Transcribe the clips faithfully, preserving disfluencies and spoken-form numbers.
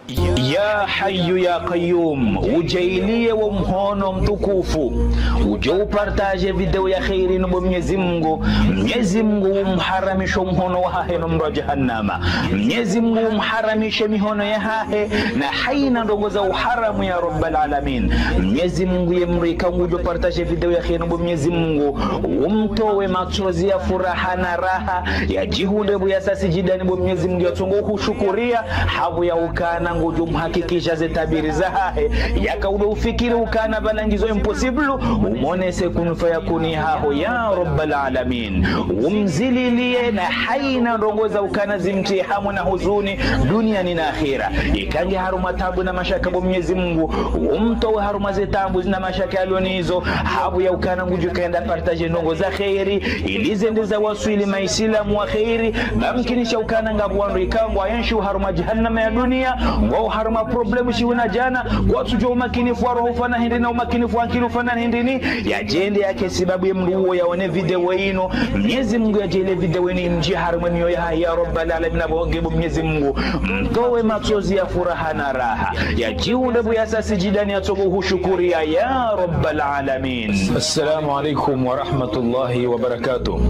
Ya Hayyu ya Qayyum, ujailie wa mhono mtukufu uje upartaje video ya khairi nubo Mwenyezi Mungu. Mwenyezi Mungu umharamisho mhono wa hahe nomro jahannama. Mwenyezi Mungu umharamishe mihono ya hahe na haina ndogo za uharamu ya Rabbal Alamin. Mwenyezi Mungu yemrika uje upartaje video ya khairi nubo Mwenyezi Mungu umtowe machozi ya furaha na raha ya jihunde buya sasi jidani bo Mwenyezi Mungu yatongo kushukuria habu ya ukana nguju mhakikisha zetabiri za hahe yakaude ufikiri ukana balangizo impossible umonese kunufaya kuni haho ya Rabbal Alamin. Umzililie na haina ndongoza ukana zimti hamu na huzuni duniani na akhira. Ikange haruma tabu na mashaka bo Mwenyezi Mungu umtowe haruma zetabu na mashaka alionizo habu ya ukana nguju kaenda partage ndongoza khairi ilizendeza waswili maisilamu wa khairi bamkinisha ukana ngabu wandu ikangu ayenshi haruma jahannama ya dunia wao haruma problemu shiwina jana kwa tujo umakinifu wa roho fana hindi na umakinifu wa akilu fana hindi ni ya jende yake sababu ya mruo ya wane video ino Mwenyezi Mungu ya jele video ini mji haruma niyo ya ya Rabbal Alamin abongebu Mwenyezi Mungu mtowe machozi ya furaha na raha ya jiunde bu ya sasi jidani ya togo hushukuria ya Rabbal Alamin. Assalamu alaikum wa rahmatullahi wa barakatuh.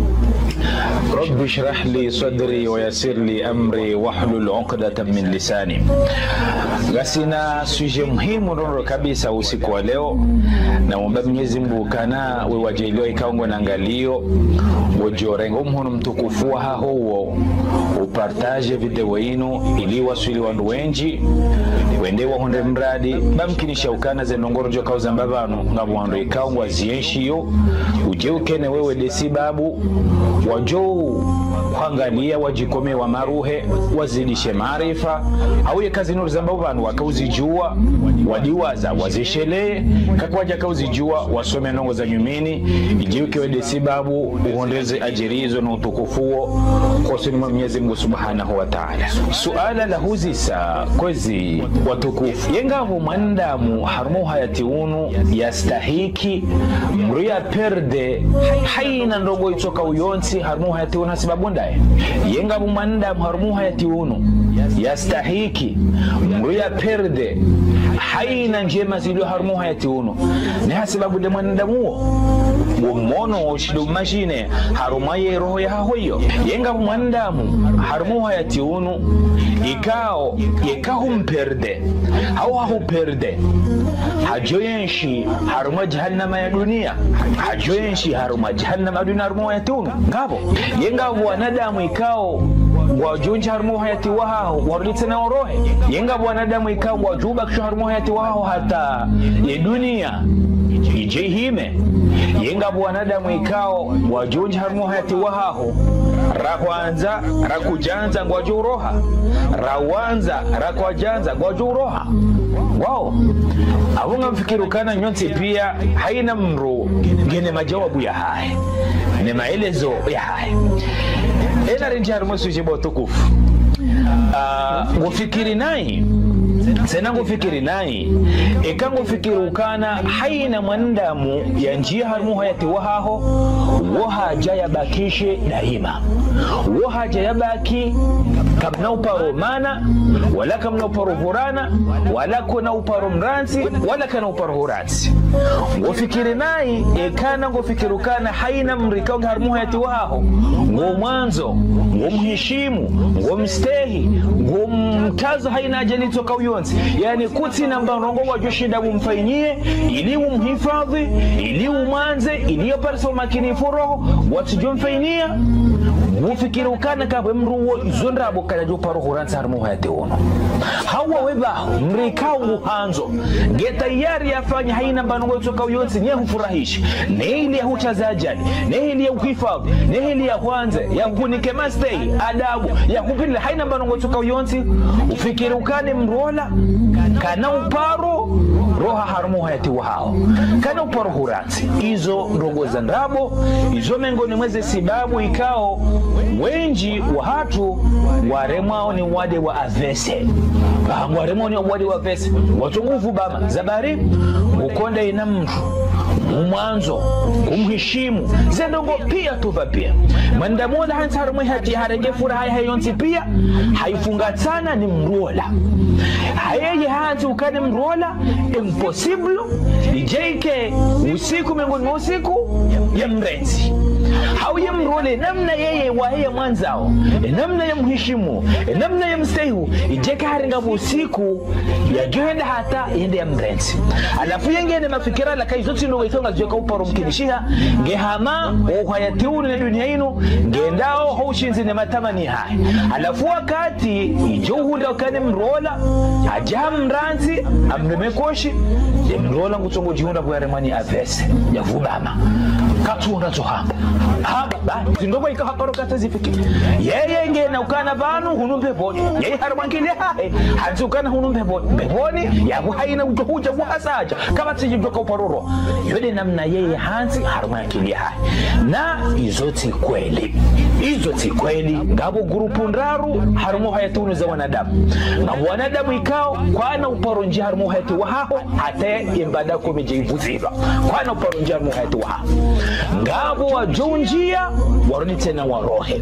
رب اشرح لي صدري ويسر لي امري واحلل عقدة من لساني. Gasina suje muhimu ndono kabisa usiku wa leo na mwomba Mwenyezi Mungu kana we wajeleo ikaongo na ngalio wojorengo mhono mtukufu wa haho upartage video ino ili waswili wandu wenji wende wa honde mradi bamkinisha ukana ze nongoro jo kauza mbabano ngabo wandu ikaongo azienshiyo uje ukene wewe desi babu wajou kuangalia wajikome wa maruhe wazidishe maarifa au ye kazi nuru zambao banu wakauzijua wadiwaza wazishele kakwaja kauzijua wasome nongo za nyumini ijiuke wede sibabu uondeze ajirizo na utukufuo kwa sunima Mwenyezi Mungu Subhanahu wa Ta'ala. Suala la huzisa kwezi watukufu yengavu mandamu harumu hayati unu yastahiki mruya perde haina ndogo itoka uyonsi harumu hayati unu hasibabu ndaye yengavu mandamu harumu hayati unu yastahiki mruya perde haina njema zilio harumu hayati unu ni hasibabu de mandamuo umono oshidu mashine harumaye roho ya hoyo yenga mwandamu harumu hayati unu ikao yekahu mperde au hahu perde hajoyenshi haruma jahannama ya dunia hajoyenshi haruma jahannama ya dunia harumu hayati unu ngabo yenga wanadamu ikao wajunja harumu hayati wahao warite na orohe yenga wanadamu ikao wajuba kisho harumu hayati wahao hata ye dunia ijehime yenga wanadamu ikao wajunja harumu hayati wahao rakwanza rakujanza ngwajuroha rawanza rakwajanza ngwajuroha wao abunga mfikiru kana nyonsi pia haina mru gene majawabu ya hai ni maelezo ya hai ena rinjaru mwesu tukufu uh, ngufikiri nai sena ngufikiri nai eka ngufikiri ukana haina mwandamu ya njia harumu hayati wahaho wahaja ya bakishe daima wahaja ya baki kamna uparo mana wala kamna uparo hurana wala kuna uparo mransi wala kana uparo huransi ngufikiri nai ekana ngufikiri ukana haina mrikao harumu hayati wahaho ngo mwanzo ngo mhishimu ngo mstehi ngo mtazo haina ajali toka uyonsi yani kuti namba rongo wajoshinda umfanyie ili umhifadhi ili umanze ili aparso makini furo watujom fainia mufikiri ukana kabwe mruwo izondra abokana jo paro huransa harmu hayati ono hawa weba mrikao uhanzo geta yari yafanya haina mbanongo toka uyonsi nye hufurahishi ne ili ya hutaza ajali ne ili ya uhifadhi ne ili ya kwanze ya kunike mastei adabu ya kupile haina mbanongo toka uyonsi ufikiri ukane mrola kana uparo roha harumu hayati wahao kana uparo huransi izo ndogo za ndabo izo mengoni mweze sibabu ikao wenji wa hatu waremao ni wade wa avese waremao ni wade wa avese watungufu bama zabari ukonda ina mtu mwanzo kumheshimu zendongo pia tuva pia mwenda mola hansi harumwe hati harege furaha ya yonsi pia haifunga sana ni mrola hayeje hansi ukane mrola impossible ijeke usiku miongoni mwa usiku ya mrenzi hauye mrole namna yeye wahe mwanzao namna ya mheshimu namna ya mstehu ijeka haringa usiku ya joenda hata yende ya mrenzi alafu yengene mafikira la kai zote ndo itonga joka uparo mkinishiha ngehama ohayatiuni na dunia ino ngendao haushinzi ne matamani hai alafu wakati ijohunda ukane mrola ajam mranzi amremekoshi ya mrola ngutongo jihunda kwa remani avese ya vubama katuonda zohamba haba ba zindogo ikahakaro kata zifiki yeye ngena ukana banu hunumbe boni yeye harumangile hae hanzi ukana hunumbe boni boni ya buhaina ujohuja buhasaja kama tijidoka uparoro yode namna yeye hanzi harumangile hae na izoti kweli izoti kweli ngabo grupu ndaru harumo hayatunu za wanadamu ngabo wanadamu ikao kwana uparonji harumo hayatu wahaho hata imbada kumijivuzirwa kwana uparonji harumo hayatu wahaho ngabo wajonjia warudi tena warohe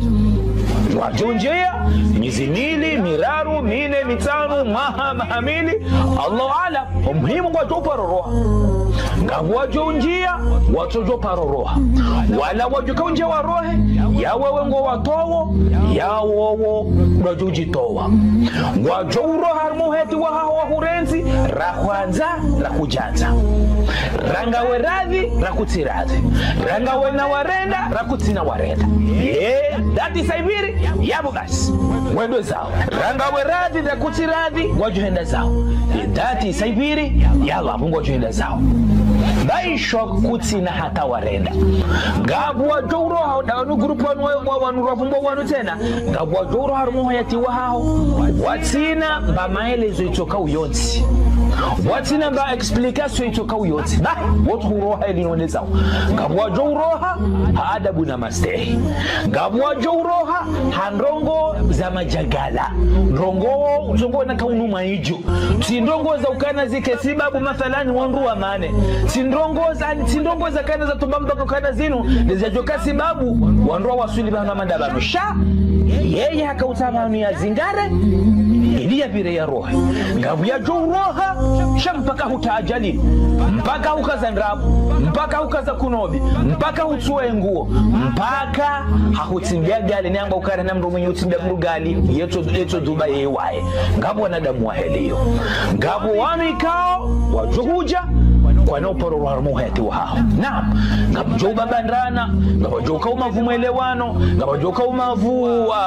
wajonjia mizimili miraru mine mitano maha mahamili Allah ala umuhimu kwa tuparoroha ngabo wajonjia watojo paroroha wala wajukaunje warohe ya wewe ngo watowo ya wowo wajujitowa wajouro harmuheti wahaho wahurenzi rahwanza rakujanza rangawe radhi rakutiradhi rangawe na warenda rakutina warenda yeah that is ibiri yabo basi wendo zao rangawe radhi rakutiradhi wajuhenda zao that is ibiri yalla mungu wajuhenda zao baisho kutina hata warenda ngabu wajouro hao dawanu grupu wanu wanu rafumbo wanu tena ngabu wajouro harmuheti wahao watina ba maelezo itoka uyonsi watina ba explication itoka uyonsi ba watu huroha ilinonezao ngabu wajouroha haadabu na mastehi ngabu wajouroha handrongo za majagala ndrongo uzongo na kaunu maijo sindongo za ukana zike sibabu mathalani wanru wa mane sindongo za sindongo za kana za tumbamba kana zinu nizajoka sibabu wanru wa swili bana mandabano sha yeye hakautamanu ya zingare ilia vire ya rohe ngabu ya jouroha sha mpaka hutajali mpaka ukazandrabu mpaka ukaza kunobi mpaka utue nguo mpaka hakutimbia gali nyamba ukara na mndu mwenye utimbia mndu gali yeto yeto Dubai yewae ngabu wanadamu wa helio ngabu wanu ikao wajuhuja kwa na uparo wa muheti wao naam ngabu joba bandrana ngabu joka umavumwelewano ngabu joka umavu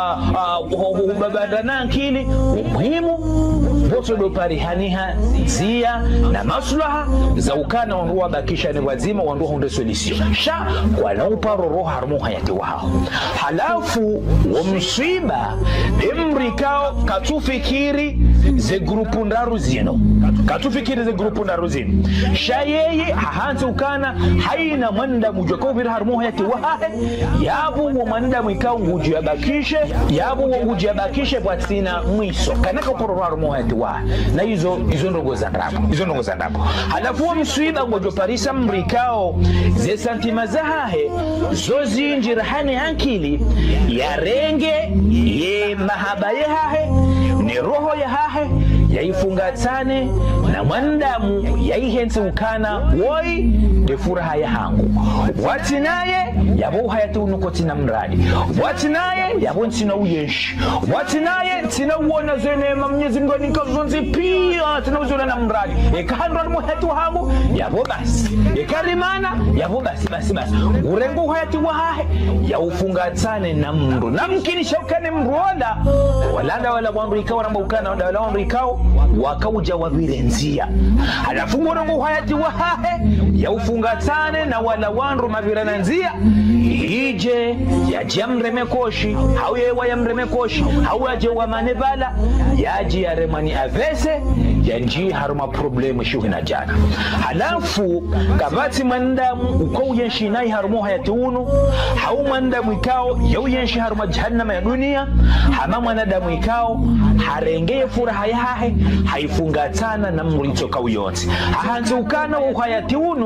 babandana nkili umuhimu boto do parihaniha zia na maslaha za ukana wanruwa bakisha ni wazima wanruwa hunde solution sha kwa na uparo roho harmu hayati wao halafu wamsiba imrikao katufikiri ze grupu ndaru zino katufikiri ze grupu ndaru zino sha yeye hahanzi ukana haina mwanda mujoko vira harmu hayati wahe yabu wa mwanda mwikao nguju ya bakishe yabu wa nguju ya bakishe bwatina mwiso kanaka uparo roho harmu hayati wa na hizo hizo ndogo za ndapo hizo ndogo za ndapo halafu wamsiba ngojo parisa mrikao ze santima zahahe zozi njirahani hankili ya renge ye mahaba ye hahe ni roho ya hahe yaifungatane na mwandamu yaihensi ukana woi de furaha ya hangu watinaye yabo hayati unuko tina mradi watinaye yabo ntina uyeshi watinaye tina uona zene mamnyezi ngoni kazonzi pia tina uzona na mradi ekahandwa muheti wa hangu yabo basi ekarimana yabo basi basi basi urengu hayati wa hahe yaufungatane na mru na mkini shaukane mruoda walanda wala wandu ikawa na maukana wala wandu ikawa wakauja wabirenzia halafu mworongo hayati wa hahe yaufungatane na wala wandu mavirananzia ije ya jamremekoshi hau yewa ya mremekoshi hau ya jewa manebala yaji ya remani avese ya nji haruma problemu shuhi na jana halafu kabati mandamu ukou yenshi nai harumo hayati unu hau mandamu ikao yau yenshi haruma jahannama ya dunia hama manadamu ikao harengeye furaha ya hahe haifungatana na mrito kauyonzi hahanzi ukana wa hayati unu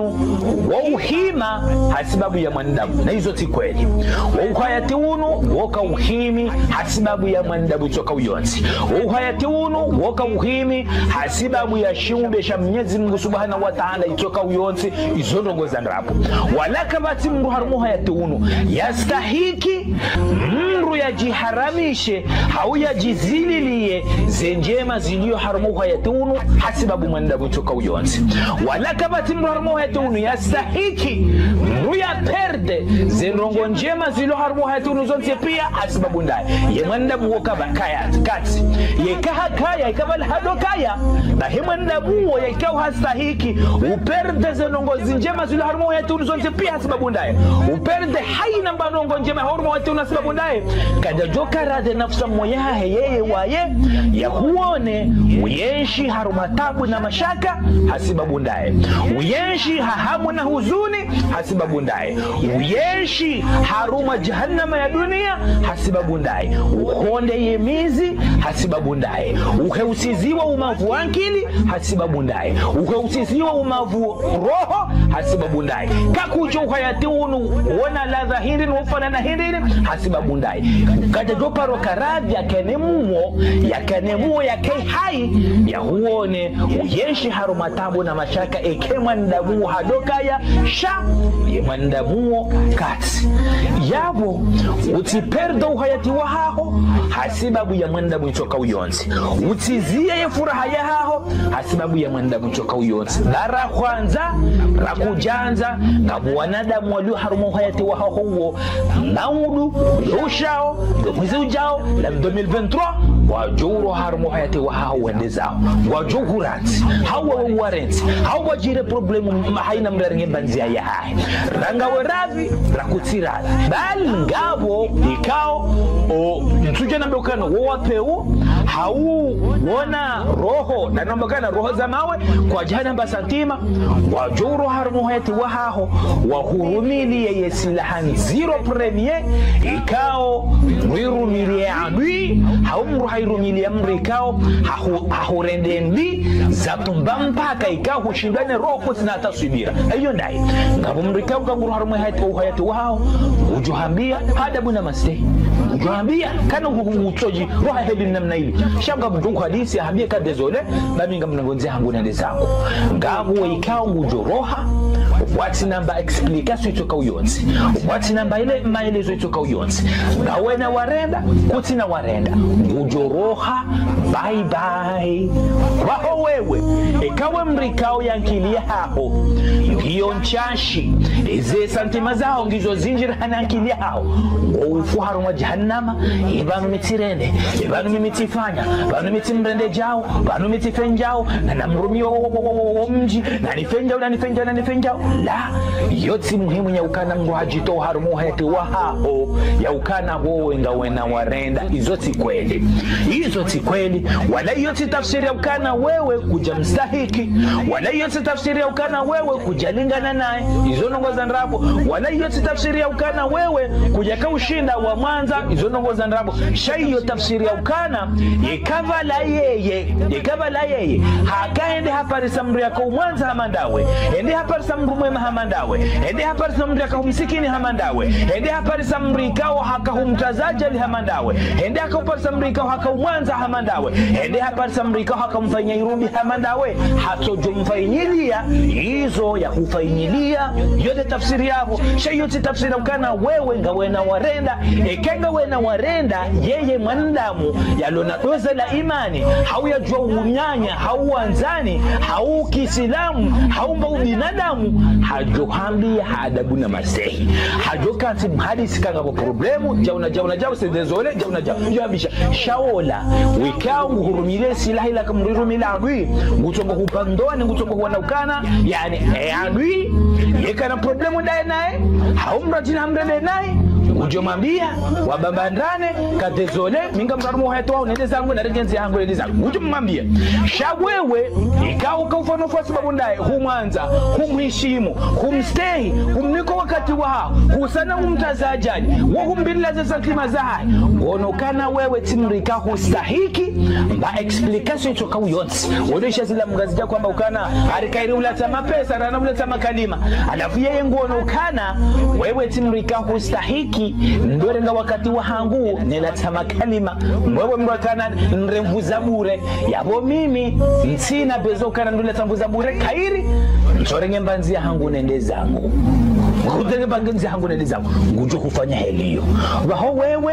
wa uhima hasibabu ya mwanadamu na hizo ti kweli wa uhayati unu woka uhimi hasibabu ya mwanadamu toka uyonzi wa uhayati unu woka uhimi hasibabu ya shiumbe sha Mwenyezi Mungu Subhanahu wa Ta'ala itoka uyonzi izo ndongoza ndapo wala kabati mru harumu hayati unu yastahiki mru yajiharamishe hau yajizililie zenjema zilio harumu hayati unu hasibabu mwanadamu toka uyonzi wala kabati mru harumu hayati unu yastahiki mru ya perde zenrongo njema zilio harumu hayati unu zonte pia hasibabu ndai ye mwanadamu wokaba kaya kati ye kaha kaya ikabal hado kaya na he mwanadamu ye ikaw hastahiki uperde zenrongo njema zilio harumu hayati unu zonte pia hasibabu ndai uperde haina mbanongo njema harumu hayati unu hasibabu ndai kada joka rade nafsa moyahe yeye waye ya huone uyenshi harumatabu na mashaka hasibabu ndaye uyenshi hahamu na huzuni hasibabu ndaye uyenshi haruma jahannama ya dunia hasibabu ndaye ukonde yemizi hasibabu ndaye uheusiziwa umavu wankili hasibabu ndaye uheusiziwa umavu roho hasibabu ndaye kakujo uhayati unu wana ladha hindi nufana na hindi hasibabu ndaye kada jopa rokaradhi ya kenemuo ya kenemuo ya kei hai ya huone uyenshi harumatabu na mashaka eke mwandamu hadokaya sha ye mwandamu kati yabo utiperdo uhayati wa haho hasibabu ya mwandamu itoka uyonzi utizie ye furaha ya haho hasibabu ya mwandamu itoka uyonzi dara kwanza rakujanza na mwanadamu walio harumu uhayati wa haho huo naudu ushao mwezi ujao la elfu mbili na ishirini na tatu wajuro harumu hayati wa hao wende zao wajuhuranti hawa warenti hawa jire problemu haina mrenge banzia ya hai rangawe ravi rakutira bali ngabo ikao o mtuje nambokana wapeu hau wona roho na nambokana roho za mawe kwa jana basantima wajuro harumu hayati wa hao wahurumili ya yesilahan zero premier ikao mwirumilie adui haumru hairumili ya mrikao hahurende mbi zatumba mpaka ikao hushindane roho sina taswibira ayo ndai ngabo mrikao kanguru harumu hayati wa hayati wao ujuhambia adabu na mastehi ujuhambia kana utoji roha hebi namna hili shanga mtungu hadisi ahambia kadezole bami ngam nangonze hangu na ndezangu ngabo ikao ujoroha wati namba explication itoka uyonzi wati namba ile maelezo itoka uyonzi ngawe na warenda kuti na warenda ujoroha bye bye waho wewe ikawe mrikao yankilia haho hiyo nchashi eze santima zao ngizo zinjira hanankilia hao ufu haruma jahannama ibanu mitirende ibanu mitifanya banu mitimrende jao banu mitifenjao na namrumio mji na nifenjao na nifenjao na nifenjao la yoti muhimu ya ukana mruhajito harumu hayati wa hao ya ukana wowe ngawe na warenda izoti kweli izoti kweli wala yoti tafsiri ya ukana wewe kuja mstahiki wala yoti tafsiri ya ukana wewe kujalingana naye izo nongoza ndrabo wala yoti tafsiri ya ukana wewe kuja kaushinda wa mwanza izo nongoza ndrabo shaiyo tafsiri ya ukana ikava la yeye ikava la yeye hakaende hapari samru ya mwanza hamandawe ende hapari samru mwema hamandawe ende hapari samru ya kahumsikini hamandawe ende hapari samru ikao hakahumtazaja li hamandawe ende hapari samru ikao hakaumwanza hamandawe ende hapari samru ikao hakamfanya irubi hamandawe hatojo mfainyilia hizo ya kufainyilia yote tafsiri yavo shayote tafsiri ukana wewe ngawe na warenda ekenga we na warenda yeye mwanadamu yalona doza la imani hau ya jua unyanya hau wanzani hau kisilamu hau mba ubinadamu hajo hambi hadabu na masehi hajo kasi mhadisi kanga kwa problemu jauna jauna jauna sezole jauna jauna jabisha shaola wikao nguhurumile silahi la kamrirumila adui ngutongo kupandoa ni ngutongo kuwanaukana yani e adui yekana problemu dae nae hau mrajina hamrele nae ujomambia wabambandane katezole minga mkarumo heto wao nende zangu na regenzi yangu nende zangu ujomambia shawewe ikao kaufano kwa sababu ndaye humwanza humheshimu humstay humniko wakati wao kusana umtazajani wa humbila za sakima zahai onokana wewe timrika hustahiki mba explication choka uyonsi wonesha zila mgazija kwamba ukana harikairi ulata mapesa rana ulata makalima alafu yeye nguonokana wewe timrika hustahiki ndorenga wakati wa hangu nilata makalima wewe mwakana nremvuza bure yabo mimi nsina bezokana nduleta mvuza bure kairi nsorenge mbanzi ya hangu nende zangu kutenge bangenzi hangu nende zangu ngujo kufanya heliyo waho wewe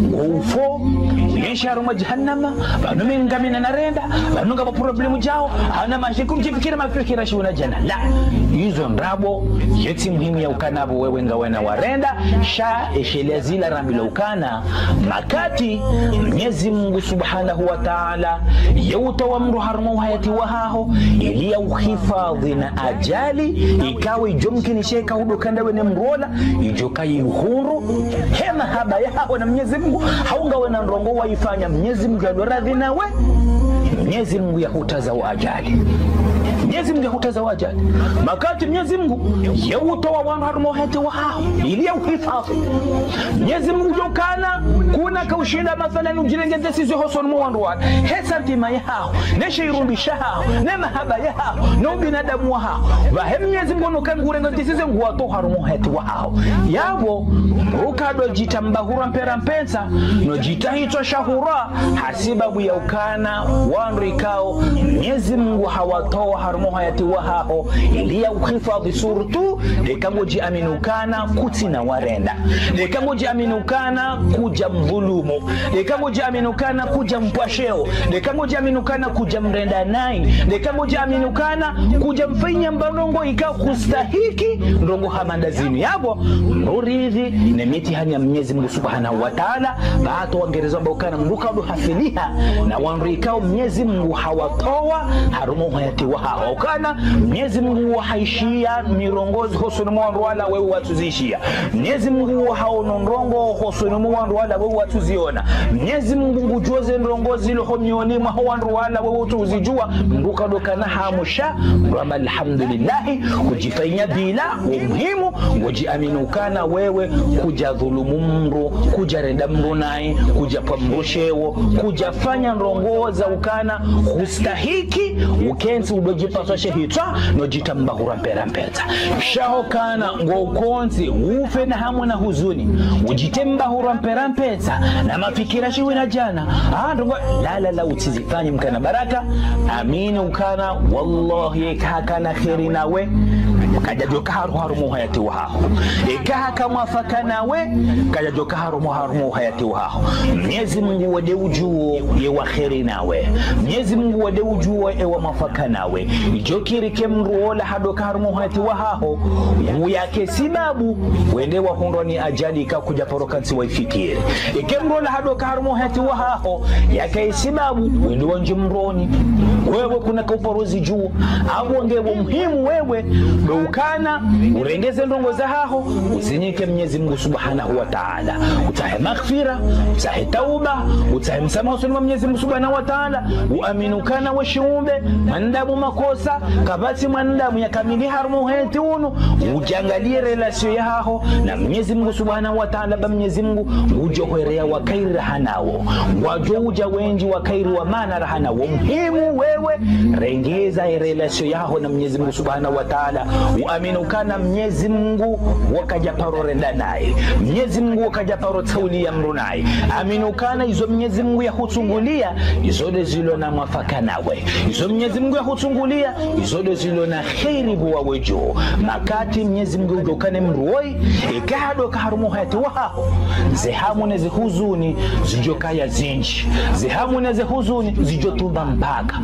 ngufo yesharu majahannama banumi ngamina narenda banunga ba problemu jao ana mashiku mjifikira mafikira shuna jana la hizo ndrabo yeti muhimu ya ukanabo wewe ngawena warenda sha eshelea zila rambila ukana makati Mwenyezi Mungu Subhanahu wa Ta'ala yautoa mru harmu hayati wahaho ili ya uhifadhi na ajali ikawe jomkini sheka hudokanda wene mrola ijoka yuhuru hema haba yao na Mwenyezi Mungu haunga wena nrongo waifanya Mwenyezi Mungu ya doradhi nawe Mwenyezi Mungu ya hutaza wa ajali Mwenyezi Mungu ya hutaza wa ajali makati Mwenyezi Mungu yautoa wanu harmu hayati wahaho ili ya uhifadhi Mwenyezi Mungu jokana kuna kaushinda mathalan ujirengeze sizo hoson mwandu wa hesa ntima yao neshe irumbi shao nema haba yao no binadamu wao wa Mwenyezi Mungu nokan kurenga tisize nguato harumo hetu wao yabo ukado jitambahura mpera mpensa no jitahito shahura hasibabu ya ukana wandu ikao Mwenyezi Mungu hawatoa harumo hayati wao ili ya uhifadhi surtu dekangoji aminukana kutina warenda dekangoji aminukana kuja mvulumu dekangoji aminukana kuja mpwasheo dekangoji aminukana kuja mrenda nai dekangoji aminukana kuja mfanya mbarongo ika kustahiki ndongo hamandazini yabo mruridhi ne mitihani ya Mwenyezi Mungu Subhanahu wa Ta'ala baato wangereza mbokana mruka ndo hafiliha na wanrikao Mwenyezi Mungu hawatoa harumo hayati wao kana Mwenyezi Mungu haishia mirongozi hosoni mwandu wala wewe watuzishia Mwenyezi Mungu haonondrongo hosoni mwandu wala wewe watuziona Mwenyezi Mungu ngujoze ndrongozi lo mioni mwa wandu wala wewe utuzijua mruka ndo kana hamusha rama alhamdulillah kujifanya bila umuhimu ujiaminukana wewe kuja dhulumu mru kuja renda mru nai kuja pamrushewo kuja fanya ndrongoza ukana hustahiki ukensi udojipaswa shehitwa no jitambahura mpera mpeta shaho kana ngokonzi ufe na hamu na huzuni ujitembahura mpera mpeta na mafikira shiwe na jana ah ndongo la la la utizifanye mkana baraka amini ukana wallahi kakana khairi nawe kaja joka haru harumu hayati wahaho ikaha kama faka nawe kaja joka harumu harumu hayati wahaho Mwenyezi Mungu wade ujuo yewa khairi nawe Mwenyezi Mungu wade ujuo ewa mafaka nawe jokiri kemruola hadoka harumu hayati wahaho uyake sibabu wende wa hundoni ajali ikakuja porokansi waifikire ikemruola hadoka harumu hayati wahaho yake sibabu wende wanje mroni wewe kuna kauparozi juu abongewe muhimu wewe ukana urengeze ndongo za haho usinyike Mwenyezi Mungu Subhanahu wa Ta'ala utahe maghfira utahe tauba utahe msamaha wa Mwenyezi Mungu Subhanahu wa Ta'ala uaminukana wa shiumbe mandamu makosa kabati mandamu yakamili harumu heti unu ujangalie relasio ya haho na Mwenyezi Mungu Subhanahu wa Ta'ala ba Mwenyezi Mungu ujohwerea wa kairi rahanawo wajo uja wenji wa kairi wa mana rahanawo muhimu wewe rengeza relasio yaho na Mwenyezi Mungu Subhanahu wa Ta'ala uaminukana Mwenyezi Mungu wakaja paro renda naye Mwenyezi Mungu wakaja paro taulia mru naye aminukana izo Mwenyezi Mungu ya hutungulia izode zilo na mafaka nawe izo Mwenyezi Mungu ya hutungulia izode zilo na khairi huwa wejo makati Mwenyezi Mungu ujokane mruoi ikado kaharumu hayati waho zehamu neze huzuni zijokaya zinji zehamu neze huzuni zijotumba mpaka kuja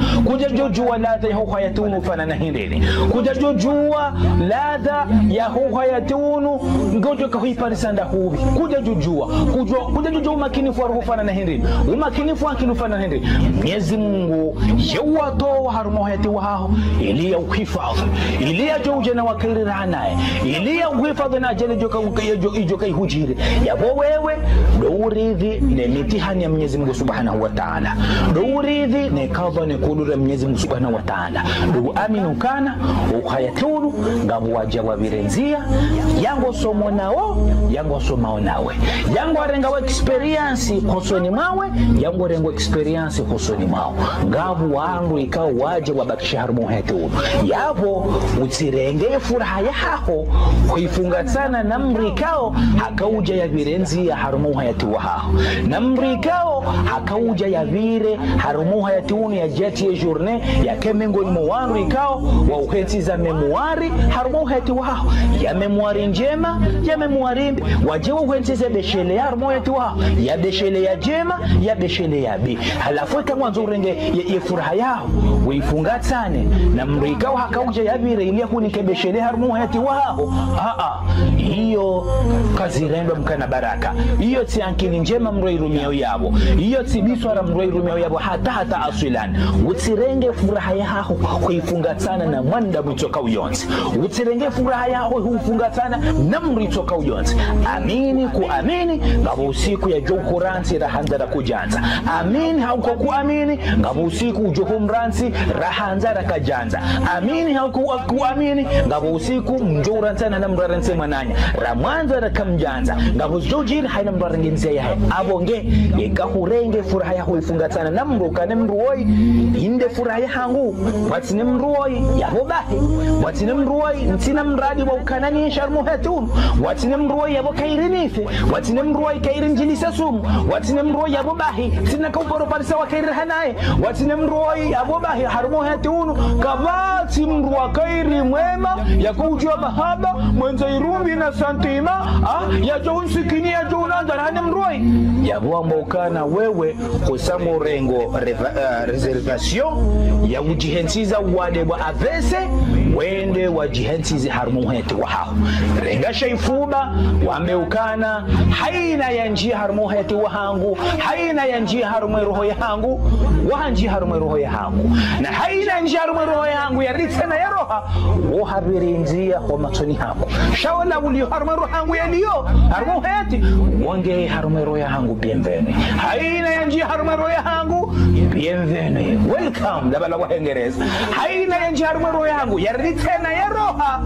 kuja jojua ladha ya huwa yatunu fana na hindini kuja jojua ladha ya huwa yatunu ngojo kahiparisanda hubi kuja jojua kuja kuja jojua umakinifu wa fana na hindini umakinifu akinu fana na hindini Mwenyezi Mungu yawatoa harumo yati wao ili ya uhifadhi ili ya joje na wakairi naye ili ya uhifadhi na jele joka joka ihujiri yabo wewe do uridhi ne mitihani ya Mwenyezi Mungu Subhanahu wa Ta'ala do uridhi ne kadha ne kudura Mwenyezi Mungu Subhanahu wa Ta'ala do aminu kana ukhayatulu ngabu wajawa birenzia yango somo nao yango somo nawe yango arenga wa experience hosoni mawe yango rengo experience hosoni mao ngabu wangu ikao waje wabakisha harumu hetu yabo utirenge furaha yako kuifunga sana namrikao hakauja ya virenzi ya harumu hayati wahao namrikao hakauja ya vire harumu hayati uni ya jeti ya journée ya kemengo ni mwangu ikao wa uheti za memoari harumu hayati wahao ya memoari njema ya memoari wajewa uheti za beshele ya harumu hayati wahao ya beshele ya jema ya beshele ya bi halafu kama nzurenge ya, ya furaha yao uifunga sana namrikao hakauja ya vire ili kunike beshele harumu hayati wahao aa hiyo kazi rendo mkana baraka hiyo tiankini njema mroirumio yabo hiyo tibiswara mroirumio yabo hata hata aswilan utirenge furaha yako kuifunga sana na mwanda mtoka uyonzi utirenge furaha yako kuifunga sana na mritoka uyonzi amini kuamini ngabo usiku ya jokuransi rahanza ra kujanza amini hauko kuamini ngabo usiku ujokumransi rahanza ra kajanza amini hauko kuamini ngabo usiku mjoranza na mraranse mananya ramwanza ra kamjanza ngabo jojiri haina mrarangenze yahe abonge yekahurenge furaha yako ifunga sana namruka nemruoi inde furaha yangu watine mruoi yabobahe watine mruoi ntina mradi wa ukanani sharmu hatun watine mruoi yabo kairinife watine mruoi kairinjilisa sumu watine mruoi yabobahe tina kauporo parisa wa kairi hanaye watine mruoi yabobahe harmu hatun kabati mruwa kairi mwema yakujua mahaba mwenza irumbi na santima ah ya jo unsikini ya jo unanza hane mruoi yabo ambokana wewe kusamu rengo uh, reservation ya ujihensiza wade wa avese wende wajihensizi harmu hetu wahao renga shaifuba wameukana haina ya njia harmu hetu wahangu haina ya njia harmu roho yangu wahanji harmu roho yangu na haina njia harmu roho yangu ya ritena ya roha uhabirinzia kwa matoni hako shawala ulio harmu roho yangu ya liyo harmu heti wange harmu roho yangu bienvenue haina ya njia harmu roho yangu bienvenue welcome labala wa Hengereza haina ya njia harmu roho yangu ya ritena ya roha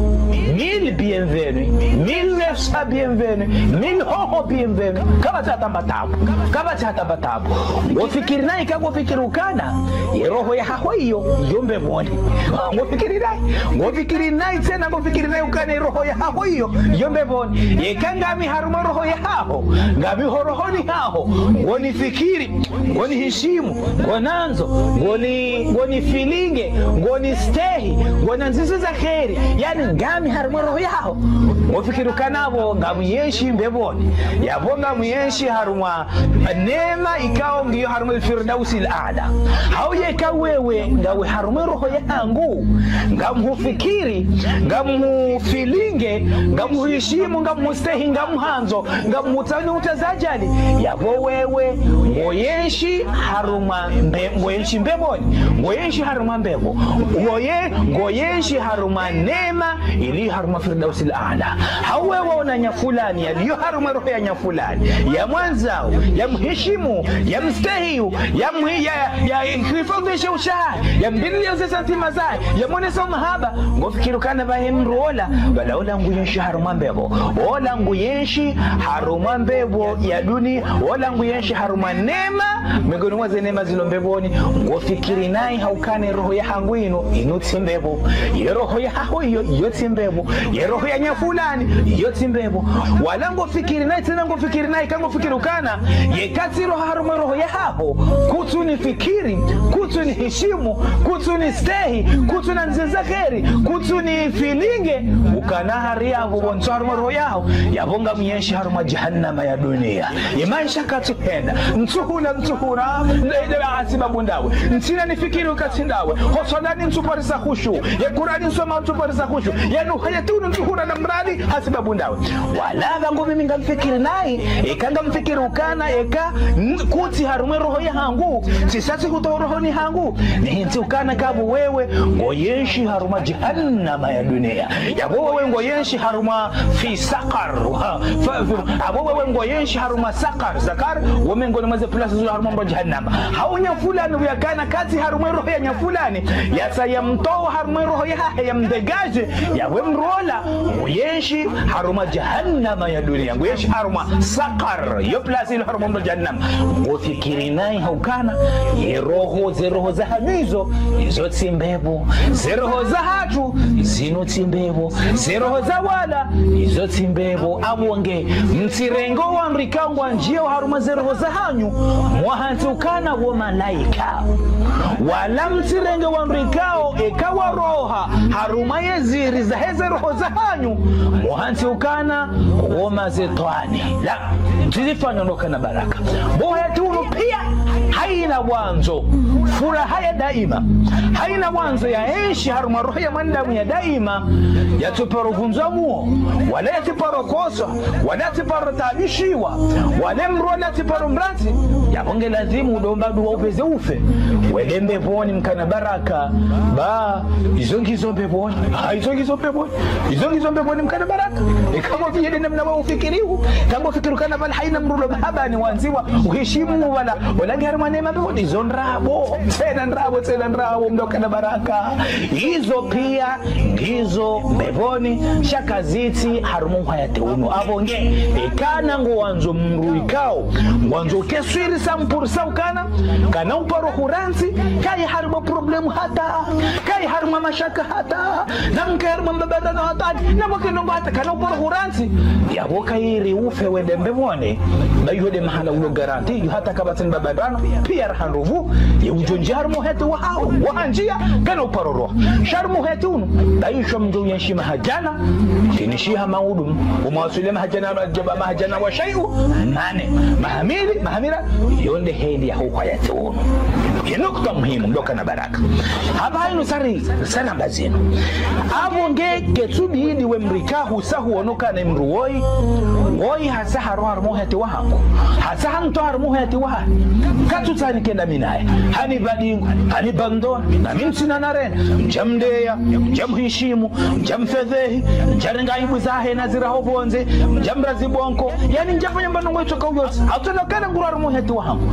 mil bienvenue mil nefsa bienvenue mil hoho bienvenue kama tata batabu kama tata batabu wafikiri naye kama wafikiri ukana roho ya haho hiyo yombe mwone wafikiri naye wafikiri naye tena wafikiri naye ukana roho ya haho hiyo yombe mwone yekanga mi haruma roho ya haho ngabi horohoni haho woni fikiri woni heshimu wananzo woni woni filinge woni stehi wananzizo za kheri yani ngami haruma roho yao wafikiri kanabo ngamuyeshi mbeboni yabonga muyeshi haruma neema ikao ngiyo haruma alfirdausi alada hauye ka wewe ngawe haruma roho yangu ngamufikiri ngamufilinge ngamuheshimu ngamustehi ngamuhanzo ngamutani utazajali yabo wewe moyeshi haruma mbe moyeshi mbeboni moyeshi haruma mbebo ngoye ngoyeshi haruma neema ili haruma firdausi alada hawe waona nyafulani yaliyo haruma roho ya nyafulani ya mwanzao ya mheshimu ya mstehiu ya mhiya ya hifadhisha ushahai ya mbili ya santima zai ya mwoneso mahaba ngofikiru kana bahe mruola bala ola nguyenshi haruma mbebo ola nguyenshi haruma mbebo ya duni ola nguyenshi haruma nema migoni mwaze nema zilo mbeboni ngofikiri nai haukane roho ya hangu inu inuti mbebo ya roho ya hao iyo yote mbebo timbevo ye roho ya nyafulani iyo timbevo wala ngo fikiri naye tena ngo fikiri naye kango fikiri ukana ye kati roho haruma roho ya hapo kutu ni fikiri kutu ni heshimu kutu ni stehi kutu na nzeza kheri kutu ni filinge ukana hari yavo bonso haruma roho yao yabonga myeshi haruma jahannama ya dunia imaisha katu henda ntuhuna ntuhuna ndede asiba bundawe ntina ni fikiri ukatindawe hosodani ntuparisa khushu ya kurani nsoma ntuparisa khushu ya nuhaya tunu ntuhuna na mradi asiba bundawe wala vangu mimi ngamfikiri naye ekanga mfikiri ukana eka kuti haruma roho ya hangu sisasi kuto roho ni hangu ni hinti ukana kabu wewe ngoyeshi haruma jahannama ya dunia yabo wewe ngoyeshi haruma fi saqar abo wewe ngoyeshi haruma saqar zakar womengo namaze plus zo haruma mba jahannama haunya fulani yakana kati haruma roho ya nyafulani yasa yamtoa haruma roho ya ya mdegaje yawe mrola ngoyeshi haruma jahannama ya dunia ngoyeshi haruma saqar yo plus ile haruma mba jahannama ngofikiri naye haukana ye roho ze roho za hamizo izo timbevo ze roho za hatu zino timbevo ze roho za wala izo timbevo abonge mtirengo wa mrikangwa njio haruma ze roho za hanyu mwahantukana wa malaika wala mtirengo wa mrikao ekawa roha haruma yeziri za heze roho za hanyu mwahantukana wa mazetwani la tizifanya noka na baraka boha tunu pia haina mwanzo furaha ya daima haina mwanzo ya ishi haruma roho ya mandamu ya daima yatuparo vunzamuo wala yatuparo kosa wala yatuparo tabishiwa wala mrola yatuparo mrati yabonge lazimu udomba duwa upeze ufe welembe poni mkana baraka ba izongi zombe poni izongi zombe poni izongi zombe poni mkana baraka ikamo vijede namna wa ufikirihu kama ufikiru kana bala haina mrulo mahabani wanziwa uheshimu wala wala haruma nema bodi zonrabo tena nrabo tena nrabo mdoka na baraka hizo pia ndizo beboni shakaziti harumu hayate uno abonge ekana ngo wanzo mruikao wanzo keswiri sampur saukana kana uparo huransi kai haruma problemu hata kai haruma mashaka hata namka haruma mbabadana hata namokenongo hata kana uparo huransi yaboka iri ufe wende mbebone bayode mahala ulo garanti hata kabatin babadana pia hanruvu ye ujonji harmu hetu wao wahanjia kana uparoro sharmu hetunu daisho mjo yanshi mahajana tinishiha maudum umawasuli mahajana rajaba mahajana wa shay'u nane mahamili mahamira yonde hedi ya huko yatunu yenukta muhimu ndoka na baraka haba hainu sari sana bazino abonge ketubi hidi we mrikahu sahu onoka na mruoi woi hasa haru harmu hetu wahangu hasa hanto harmu hetu wahangu katutani kenda minaye hani badingu hani bandona na mimsina narena mjamdeya mjamhishimu mjamfedhehi mjarenga ibu zahe nazira hobonze mjamrazi bonko yani njafanya mbanongo itoka uyose atonokana nguraru muhetu wahangu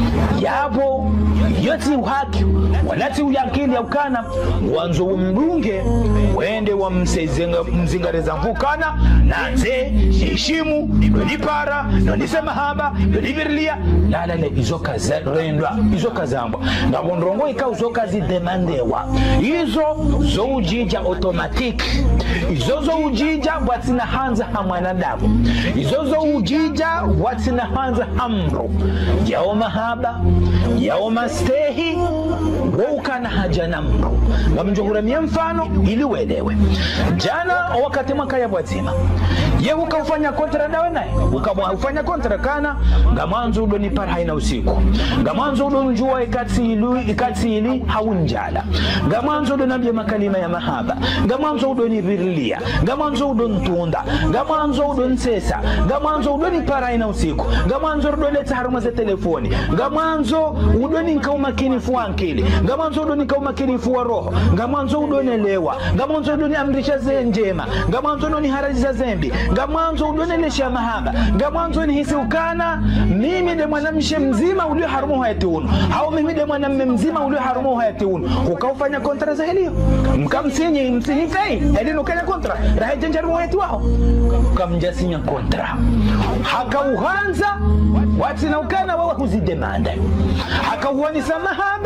yabo yoti uhaki walati uyakili ya ukana wanzo umdunge wende wa msezenga mzingareza mvukana nanze hishimu nipara nisema haba nibirlia la la la izoka zendwa izoka zambwa na bondrongo ikauzoka zidemandewa izo zo ujija automatic izo zo ujija watina hanza hamwanadamu izo zo ujija watina hanza hamro yao mahaba yao mastehi wukana haja namro ngamjonguramia mfano ili uelewe jana wakati mwaka ya bwatima ye ukafanya kontra dawe naye ukafanya kontra kana ngamanzo udo ni para haina usiku ngamanzo udo njua ikati ilu ikati ili haunjala ngamanzo udo nabye makalima ya mahaba ngamanzo udo ni virilia ngamanzo udo ntunda ngamanzo udo nsesa ngamanzo udo ni para haina usiku ngamanzo udo leta haruma za telefoni ngamanzo udo ni nkauma kinifu ankili ngamanzo udo ni nkauma kinifu wa roho ngamanzo udo nelewa ngamanzo udo ni amrisha ze njema ngamanzo udo ni haraji za zembi ngamanzo udo nelesha mahaba ngamanzo ni hisi ukana mimi de mwanamshe mzima ulio harumu hayati unu hao mimi de mwanamme mzima ulio harumu hayati unu ukaufanya kontra za helio mkamsinyi msinyi fei heli nukanya kontra rahe jenjarumu hayati wao ukamjasinya kontra haka uhanza wati na ukana wawa huzidemanda haka uwanisa mahaba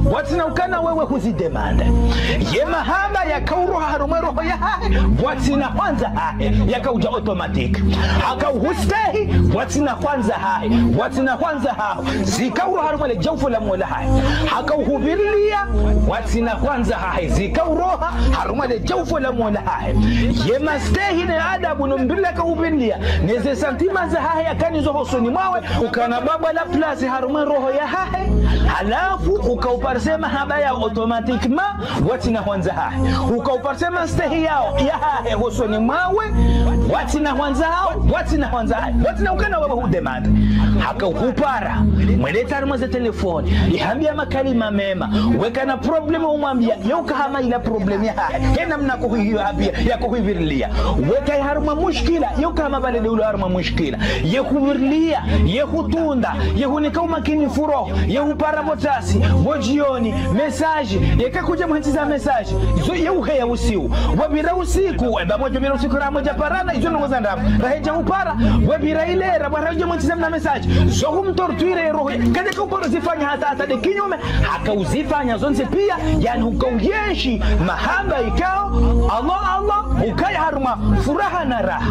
watina ukana wewe huzidemande ye mahaba yakauroha harumwe roho ya hahe watina kwanza hahe yakauja automatic akauhustehi watina kwanza hahe watina kwanza hahe zikauroha harumwe le jawfu la mola hahe akauhubiria watina kwanza hahe zikauroha harumwe le jawfu la mola hahe ye mastehi ne adabu numbila kaubilia neze santima za hahe yakani zo hosoni mwawe ukana baba la plasi harumwe roho ya hahe halafu ukauparsema haba ya automatikma watina kwanza hahe ukauparsema stehi yao ya hahe hosoni mwawe watina kwanza hao watina kwanza hahe watina ukana wewe hudemanda haka ukupara mweleta harumwe za telefoni ihambia makalima mema wekana problema umambia yauka hama ila problemi ya hahe kena mna kuhiyo habia ya kuhivirlia weka harumwe mushkila yauka hama balede ulu harumwe mushkila yehuvirlia yehutunda yehunika umakini furo yehupara botasi bojioni mesaji yekakuja mhantiza mesaji zo yeuhe ya usiu wabira usiku eba moja bira usiku ra moja parana izo nongoza ndapo raheja upara wabira ile ra baraje mhantiza na mesaji zo humtortuire roho kaje kuporo zifanya hata hata de kinyume akauzifanya zonse pia yani ukauyeshi mahaba ikao Allah Allah ukaya haruma furaha na raha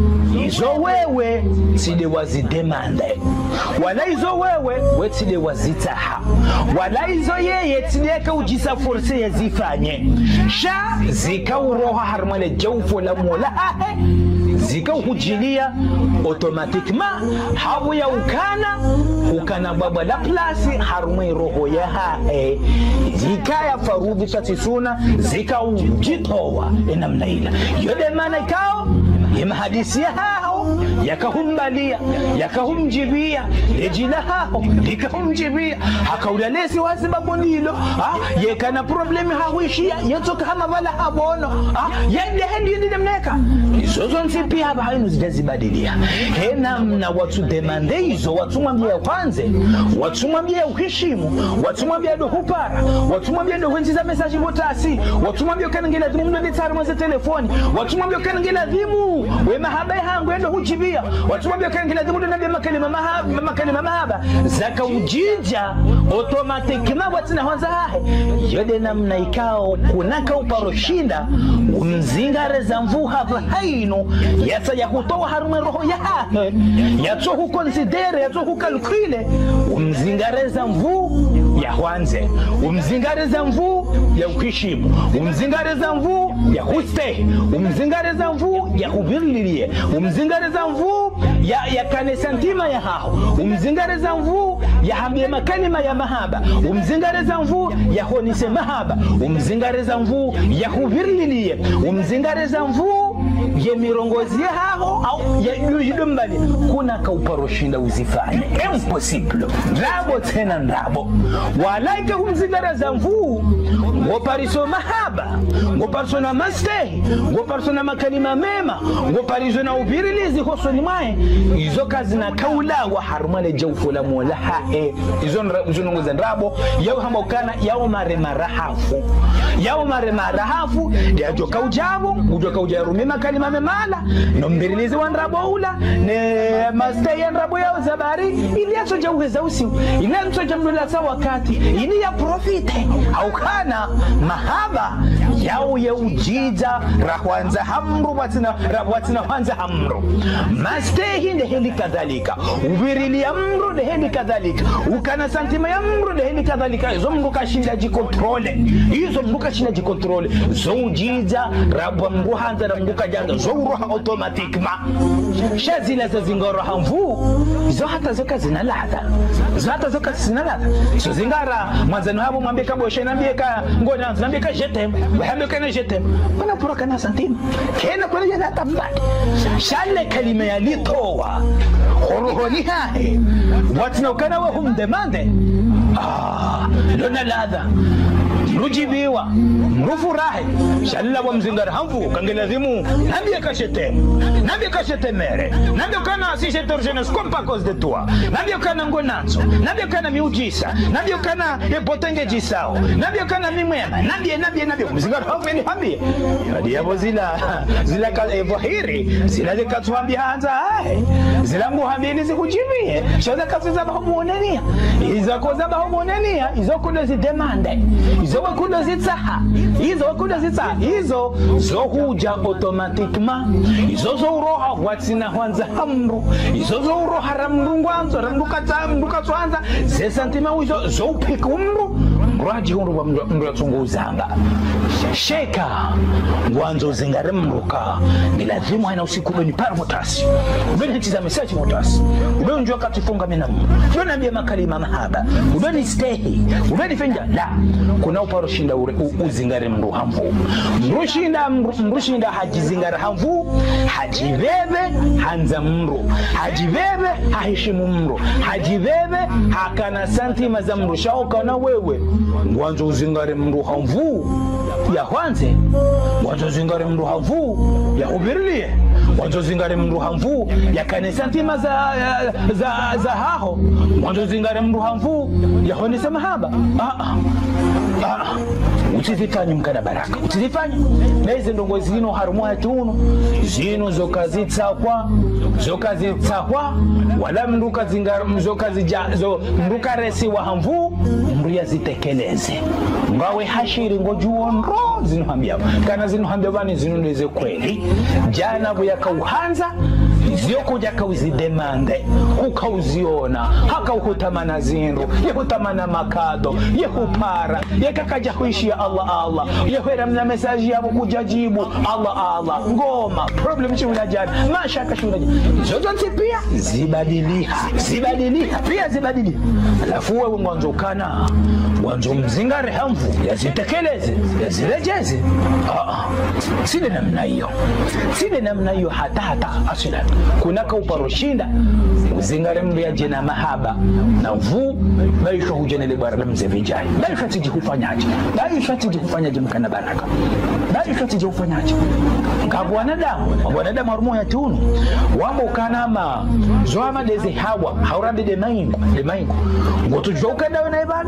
izo wewe side wazidemande wala izo wewe wetide wazitaha wala izo yeye tideka ujisa forse yazifanye sha zikauroha harmale jawfu la mola hahe zikauhujilia automatiquement habu ya ukana ukana baba la plasi harumwe roho ya hahe zikaya farudhi tatisuna zikaujitowa enamna ila yode maana ikao yema hadisi ya hao yakahumbalia yakahumjibia lejila hao likahumjibia hakaudalesi wasababu ndilo yekana problemi hawishiya yatoka hama wala habono yende hendi yende demneka izozo nsipi haba hainu zidazibadilia hena mna watu demande hizo watu mwambia kwanze watu mwambia uheshimu watu mwambia do hupara watu mwambia do wenziza mesaji botasi watu mwambia kanangela dhimu ndo detari mwaze telefoni watu mwambia kanangela dhimu we mahaba hangu endo hujibia watu mwambia kanangela dhimu ndo nabia makalima mahaba makalima mahaba zaka ujinja automatikima watina wanza hahe yode namna ikao kunaka uparoshinda umzingareza mvu hava haino yasa ya kutoa harume roho ya hahe yato hukonsidere yato hukalkile umzingareza mvu ya wanze umzingareza mvu ya ukishimu umzingareza mvu ya huste umzingareza mvu ya hubirlilie umzingareza mvu ya ya kane santima ya hao umzingareza mvu ya hambie makalima ya mahaba umzingareza mvu ya honise mahaba umzingareza mvu ya hubirlilie umzingareza mvu ye mirongozi ya hao au ya yujidombali kuna kauparoshinda uzifanye impossible rabo tena rabo walaika umzingareza mvu ngopariso mahaba ngopariso na mastehi ngopariso na makalima mema ngopariso na ubirilizi hoso ni mae izo kazi na kaula wa harumale jawfu la mola hae izo nunguza rabo yao hama ukana yao mare marahafu yao mare marahafu ya joka ujabu ujoka ujarumi makalima memala nombirilizi wa nrabo ula ne mastehi ya nrabo yao zabari ili yaso jauhe za usiu ili yaso jamdula sa wakati ili ya profite au kana mahaba yao ya ujija rahwanza hamru watina watina wanza hamru mastehi de heli kadhalika ubirili amru de heli kadhalika ukana santima ya amru de heli kadhalika zo mngu kashinda jikontrole hizo mngu kashinda jikontrole zo ujija rabwa mngu hanza na mngu kajanga zo uroha automatikma shazila za zingoro hamvu zo hata zoka zina ladha zo hata zoka zina ladha so zingara mwanzano habu mwambie kabo shenambie ka ngona nambie ka jetem wahambe kana jetem wana pura kana santima kena kwa ya tambadi shale kalima ya litowa horohoni hae watina ukana wa hum demande ah lona ladha mrujibiwa mrufurahi shalla wa mzingara hamvu kangelazimu nambie kashete nambie kashete mere nambie kana asishe torjenes kompa cause de toi nambie kana ngonanzo nambie kana miujisa nambie kana epotenge jisao nambie kana mimwema nambie nambie nambie mzingara hamvu ni hambie hadi hapo zila zila kale evahiri zila zikatuambia hanza hai zila nguhambie zikujibie shoza kafuza bahomonenia izo koza bahomonenia izo kuno zidemande izo kuno zitsaha izo kuno zitsaha izo zohuja automatiquement izo zo roha watsina hwanza hamru izo zo roha ramrungwanzo ramruka mruka twanza ze sentima izo zo pikumru mraji hundu wa mratunguzanga sheka ngwanzo zingare mruka ni lazima haina usiku beni para motasi ubeni hitiza message motasi ubeni njua katifunga minamu ubeni ambia makalima mahaba ubeni stehi ubeni fenja la kuna uparo shinda ure uzingare mru hamvu mrushinda mrushinda hajizingare hamvu hajibebe hanza mru hajibebe hahishimu mru hajibebe hakana santima za mru shauka na wewe ngwanzo uzingare mru hamvu ya kwanze ngwanzo uzingare mru hamvu ya ubirlie ngwanzo uzingare mru hamvu ya kane santima za za za haho ngwanzo uzingare mru hamvu ya honesa mahaba ah ah ah utizifanye mkana baraka utizifanye neze ndongo zino harumu hatuno zino zokazitsakwa zokazitsakwa wala mruka zingara mzokazija zo mruka resi wa hamvu mruya zitekeleze ngawe hashiri ngojuo ndo zino hambia kana zino hambia bani zino ndeze kweli jana buya kauhanza zio kuja kauzidemande ukauziona haka ukutamana zinru yehutamana makado yehupara yekakaja kuishia Allah Allah yehwera mna message yabo kujajibu Allah Allah ngoma problem chuna jana mashaka chuna zote pia zibadilika zibadilika pia zibadilika alafu wewe mwanzo kana mwanzo mzingare hamvu yazitekeleze yazirejeze ah sile namna hiyo sile namna hiyo hata hata asila kunaka uparoshinda uzingare mbya jena mahaba na vu baisho hujenele baraka mzevijai baisho tiji kufanyaje baisho tiji kufanyaje mkana baraka baisho tiji kufanyaje ngabu wanadamu wanadamu harumu ya tunu wambo kana ma zoama deze hawa haurande de maingo de maingo ngotujoka dawe na ibada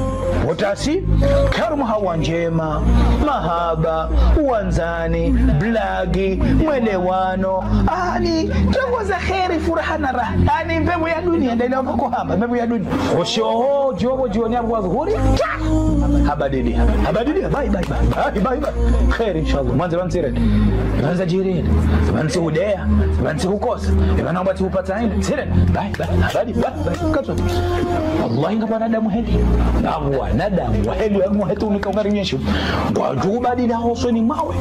Wotasi, karumu hawa njema, mahaba, uwanzani, blagi, mwelewano, ani, tungo za kheri, furaha na raha, ani mbebu ya dunia, ndani ya mpako hama, mbebu ya dunia. Oshoho, jobo, jioni ya mwazu, huri, habadidi, habadidi, bai, bai, bai, bai, bai, kheri, inshallah, mwanzi wansire, mwanza jirini, mwanzi hudea, mwanzi hukosa, mwanzi mbati hupata haini, sire, bai, bai, habadi, bai, bai, kato. Allah inga wanadamu hedi, na wanadamu waheli wangu hetunika ungarinyesho wajuba dila hosoni mawe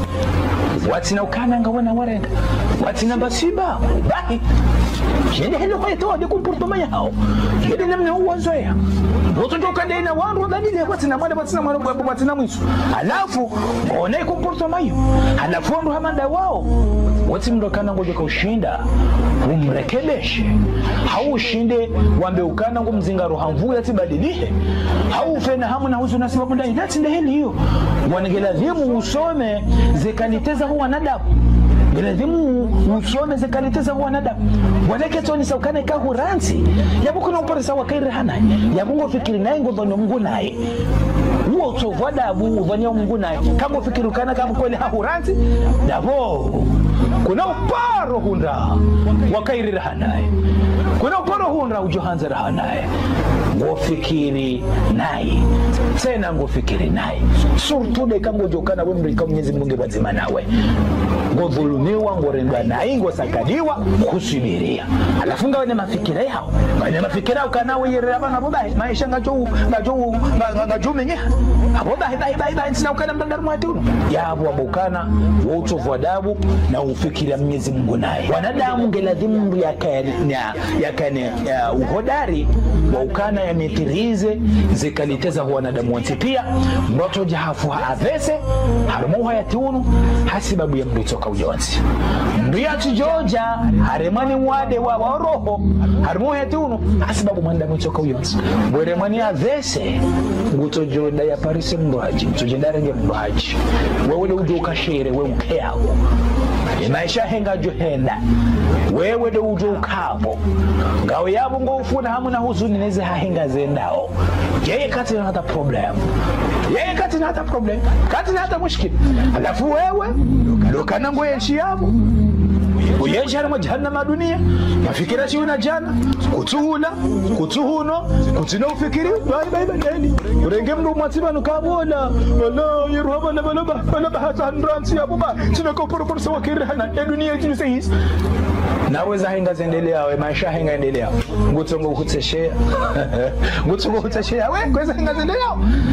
watina ukana nga wana warenga watina basiba bahi yende helo kwa ito de comportement yao yende namna uwazoea wote ndoka ndena wandu badile watina mwada watina mwada watina mwisu alafu one comportement hiyo alafu wandu hamanda wao wote mndokana ngoje kushinda umrekebeshe haushinde wambe ukana ngo mzingaro hamvuya tibadilihe haufena hamu na huzu nasiba mundai that's the hell hiyo wanagelazimu usome zekaliteza huwa nadabu gelazimu usome zekaliteza huwa nadabu wanake toni saukane ka huranzi yabuko na upare sawa kaire hana yabungo fikiri naye ngo dhono Mungu naye uo utovada abu vanya Mungu naye kama fikiri kana kama kweli hahuranzi dabo kuna uparo hunda wakaire hana kuna uparo hunda ujohanza hana ngofikiri naye tena ngofikiri naye surtude kango jokana wemri kama Mwenyezi Mungu bazima nawe ngodhulumiwa ngorendwa naye ngosakadiwa kusubiria alafu ngawe na mafikira yao na mafikira ukanawe yeraba na bobahe maisha ngajo ngajo ngajo menye abobahe bai bai bai sina ukana mdandar mwatunu ya abu abukana wotovu adabu na ufikira Mwenyezi Mungu naye wanadamu ngeladhimu yakane yakane uhodari wa ukana ya metirize zikaliteza wanadamu wansi pia mboto jahafu avese harimo hayatunu hasibabu ya mdotoka ujonzi ndia tujoja haremani wade wa roho harimo hayatunu hasibabu mwanda mdotoka ujonzi bweremani avese ngutojoda ya parise mbaji mtojendare nge mbaji wewe ujoka shere wewe ukeyao maisha henga johenda wewe do ujokabo ngawe yabo ngo ufuna hamuna huzuni neze hahenga zendao yeye kati na hata problem yeye kati na hata problem kati na hata mushkil alafu wewe lokana ngo yeshi yabo uyeshi harimo jahannama dunia mafikira shi una jana kutuhuna kutuhuno kutina ufikiri bye bye bandeni urenge mndu mwatsiba nukabona wala yeruhaba na balaba balaba hata ndransi yabo ba tinako por sawa kirhana e dunia kinise his naweza henga zendelea we maisha henga endelea ngutongo ukutseshea ngutongo ukutseshea we kweza henga zendelea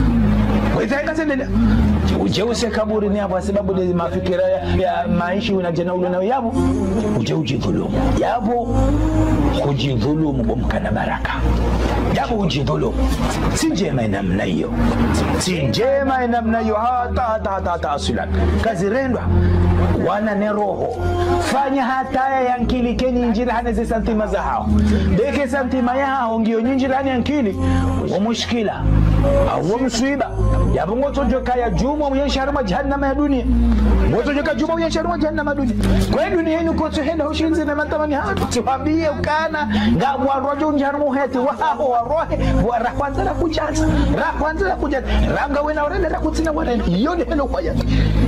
kweza henga zendelea uje use kaburi ni hapo sababu ni mafikira ya, ya maisha unajana ule na yabo uje ujidhulumu yabo kujidhulumu bomkana baraka yabo ujidhulumu si njema namna hiyo si njema namna hiyo hata hata hata, hata asila kazi rendwa wana ne roho fanya hata ya nkili keni njira hana ze santima za hao deke santima yao ngiyo njira hana nkili wa mushkila au msiba yabo ngoto joka ya juma mwenye harama jahannama ya dunia ngoto joka juma mwenye harama jahannama dunia kwa dunia hino koto henda ushinzi na matamani hatu tuambie ukana ngawa rojo njarmu heti wao warohe wa rakwanza la kujaza rakwanza la kujaza ranga wena orenda la kutina wana yone helo kwa yake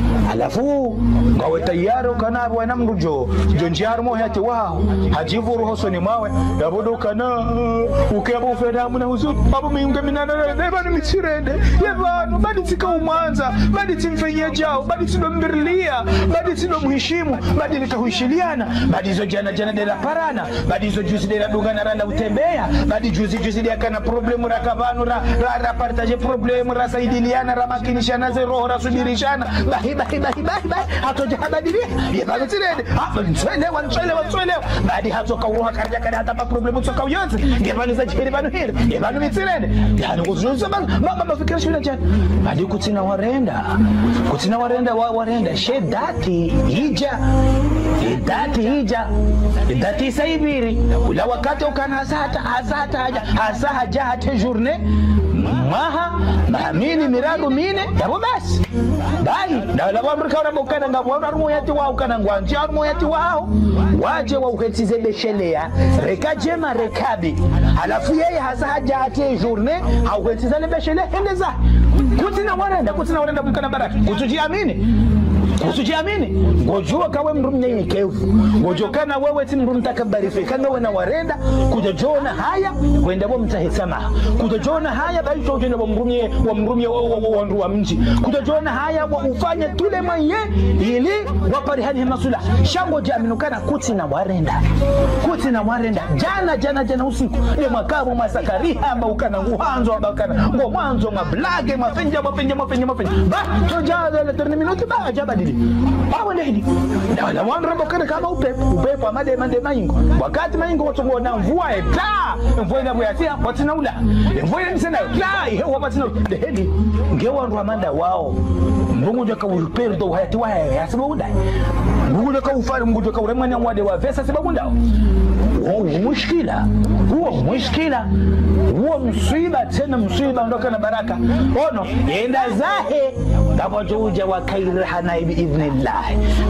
alafu ngawe tayaro kana wana mrujo jonjarmu heti wao hajivu roho ni mawe yabodo kana ukebo feda muna huzu babu miunga minana deba ni mitirende yebano badi tika umanza badi timfanyia jao badi tino mbirlia badi tino muhishimu badi nikahuishiliana badi zo jana jana dela parana badi zo juzi dela dungana randa utembea badi juzi juzi dela kana problemu rakabanu ra, ra, ra partage problemu ra saidiliana ra makinishana ze roho ra subirishana bahi bahi bahi bahi bahi hato jahadadilia yebano tirende hato nchwelewa nchwelewa nchwelewa badi hato kauruha karja kare hata pa problemu toka uyote ngebano za jihiri banu hiri yebano mitirende yani kuzuza banu mama mafikira shuna jana badi kutina warenda kutina warenda wa, warenda shedati hija idati hija idati saibiri ula wakati ukana hasata hasata haja hasaha hata journée maha mahamini mirago mine yabo basi bali na la Amerika wana ukana ngabo wana yati wao kana ngwanji wana yati wao waje wa uketize beshelea rekajema rekabi alafu yeye hasaha hata journée au uketize beshelea endeza kutina warenda kutina warenda bukana baraka kutujiamini usijiamini ngojua kawe mru mnyenyekevu ngojokana wewe ti mru mtakabarifu kana wewe na warenda kujojona haya kwenda bo mtahesama kujojona haya bali tojenda bo mrumye wa mrumye wa ndu wa mji kujojona haya wa ufanye tule manye ili wapari hani masula shango jaminukana kuti na warenda kuti na warenda jana jana jana usiku ni makabu masakari amba ukana nguhanzo abakana ngo mwanzo mablage mafenja mafenja mafenja mafenja ba tojaza la terni minuti ba jabadi bawe ndeni na la wandra bokana kama upepo upepo amade mande maingo wakati maingo watongo na mvua eta mvua ina buyatia watina ula mvua ina msenda la ihe wapatina ndeni ngewa ndo amanda wao mbungu joka uperdo hayati wa sababu ndai mbungu joka ufari mbungu joka uremanya wade wa vesa sababu ndao huo mushkila huo mushkila huo msiba tena msiba ndoka na baraka ono yenda zahe kama joja wa kairhana biidhnillah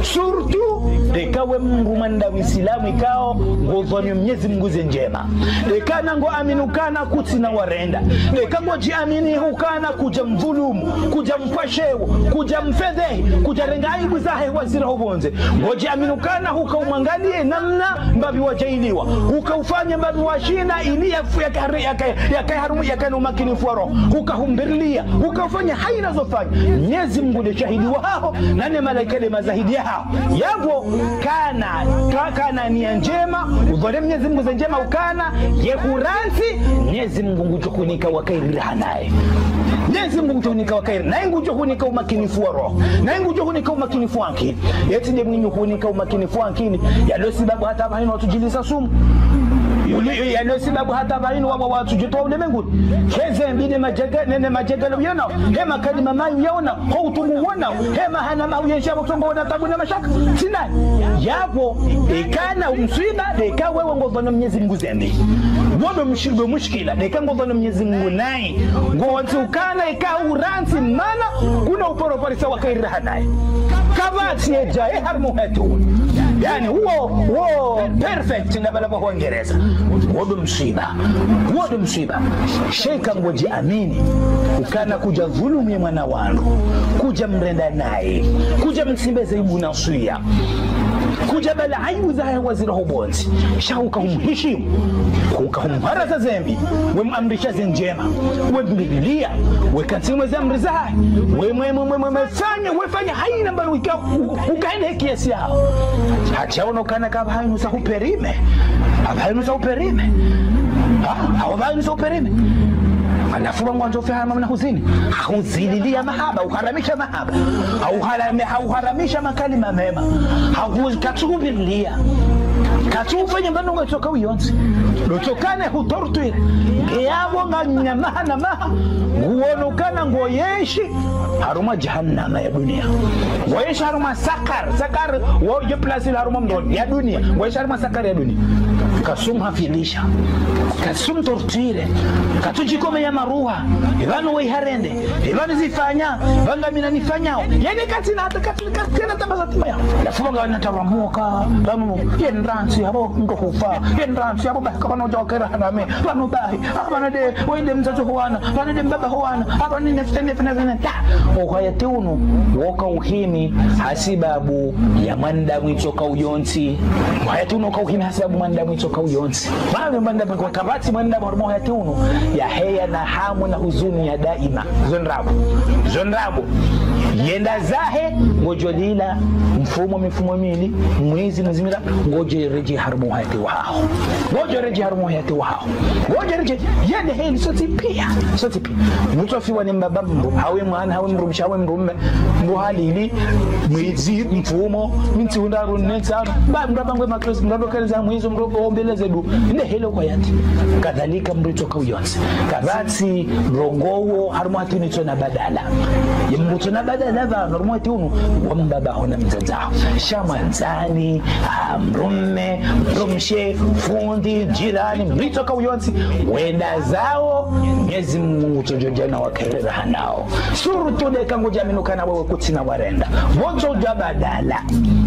surtu dekawe Mungu manda Uislamu ikao ngodhoni Mwenyezi Mungu njema dekana ngo aminukana kutina warenda dekango jiamini hukana kuja mdhulumu kuja mpashewo kuja mfedhehi kuja rengaibu zahe wazira hobonze ngoji aminukana hukaumwangalie namna mbabi wajailiwa hukaufanya mbabi washina ili yafu yakari yakaharumu yakana umakinifu wa roho hukahumbirlia hukaufanya haina zofanya Mwenyezi Mungu ni shahidi wao nane malaika ni mazahidi yao yabo kana kana ni njema udhole Mwenyezi Mungu njema ukana yehuransi Mwenyezi Mungu nguchokunika wakairira naye Mwenyezi Mungu nguchokunika wakairira naye nguchokunika umakinifu wa roho naye nguchokunika umakinifu wa akili yeti ndiye mwenye kunika umakinifu wa akili yalo sababu hata hapa hino watujilisa sumu yuli yani sababu hata bainu wa watu jitoa ulimwengu keze mbine majega nene majega yana hema kalima mayu yaona hautumu wana hema hana mau yensha kutongo na tabu na mashaka sina yapo ikana umswiba deka wewe ngozo na Mwenyezi Mungu zembe wobe mshirbe mushkila deka ngozo na Mwenyezi Mungu nai ngozo kana ikauransi mana kuna uporopari sawa kaira naye kabati ejaye harmu hetu yani huo huo perfect na bala kwa Uingereza wobe msiba wobe msiba sheka ngoji amini ukana kuja dhulumu ya mwana wangu kuja mrenda naye kuja msimbeze ibu na suya kuja bala aibu za wazira hubonzi shauka umheshimu ukamharasa zembi wemamrisha zenjema wembilia wekansimwe zamri zae wemwemwemwemefanya wefanya haina mbali ukaenda kiasi yao hachaona ukana kaba hainu sa uperime hainu sa uperime hainu sa uperime alafu mwanzo fahamu na huzini huzililia mahaba uharamisha mahaba au harame au haramisha makalima mema au katubilia katufanya mbano ngotoka uyonzi lotokane hutortuire yabo nganyama na maha uonokana ngoyeshi haruma jahannama ya dunia ngoyeshi haruma sakar sakar wo je place haruma mdoni ya dunia ngoyeshi haruma sakar ya dunia kasum hafilisha kasum tortuire katujikome ya maruha ibano we harende ibano zifanya banga mina nifanyao yani katina hata katina katina tabazatima ya lafunga wanataramuka damu yenransi habo ndo kufa yenransi habo bakabano jokera haname bano bahi abana de wende mzazo huana bana de mbaba huana abana nefene fene fene ta okhayatunu woka uhimi hasibabu ya manda mwitoka uyonsi hayatunu ka uhimi hasibabu manda mwitoka uyonsi bana manda kwa kabati manda mormo hayatunu ya heya na hamu na huzuni ya daima zonrabu zonrabu yenda zahe ngojolila mfumo mifumo mili mwezi mzimira ngoje reje harmu hayati wao ngoje reje harmu hayati wao ngoje reje yende heli soti pia soti pia mtofi wa mbabambo hawe mwana hawe mrumsha hawe mrumme muhalili mwezi mfumo minti undaru netsano ba mbabangwe makrosi mrado kanza mwezi mrobo ombeleze du inde helo kwa yati kadhalika mritoka uyonse kabati rongowo harmu hayati nitona badala yemrutona badala ba normati unu wambaba hona mzazao shamanzani mrumme mrumshe fundi jirani mritoka uyonsi wenda zao Mwenyezi Mungu tojojana wakerera hanao suru tude kangu jaminuka na wewe kutina warenda wojo jabadala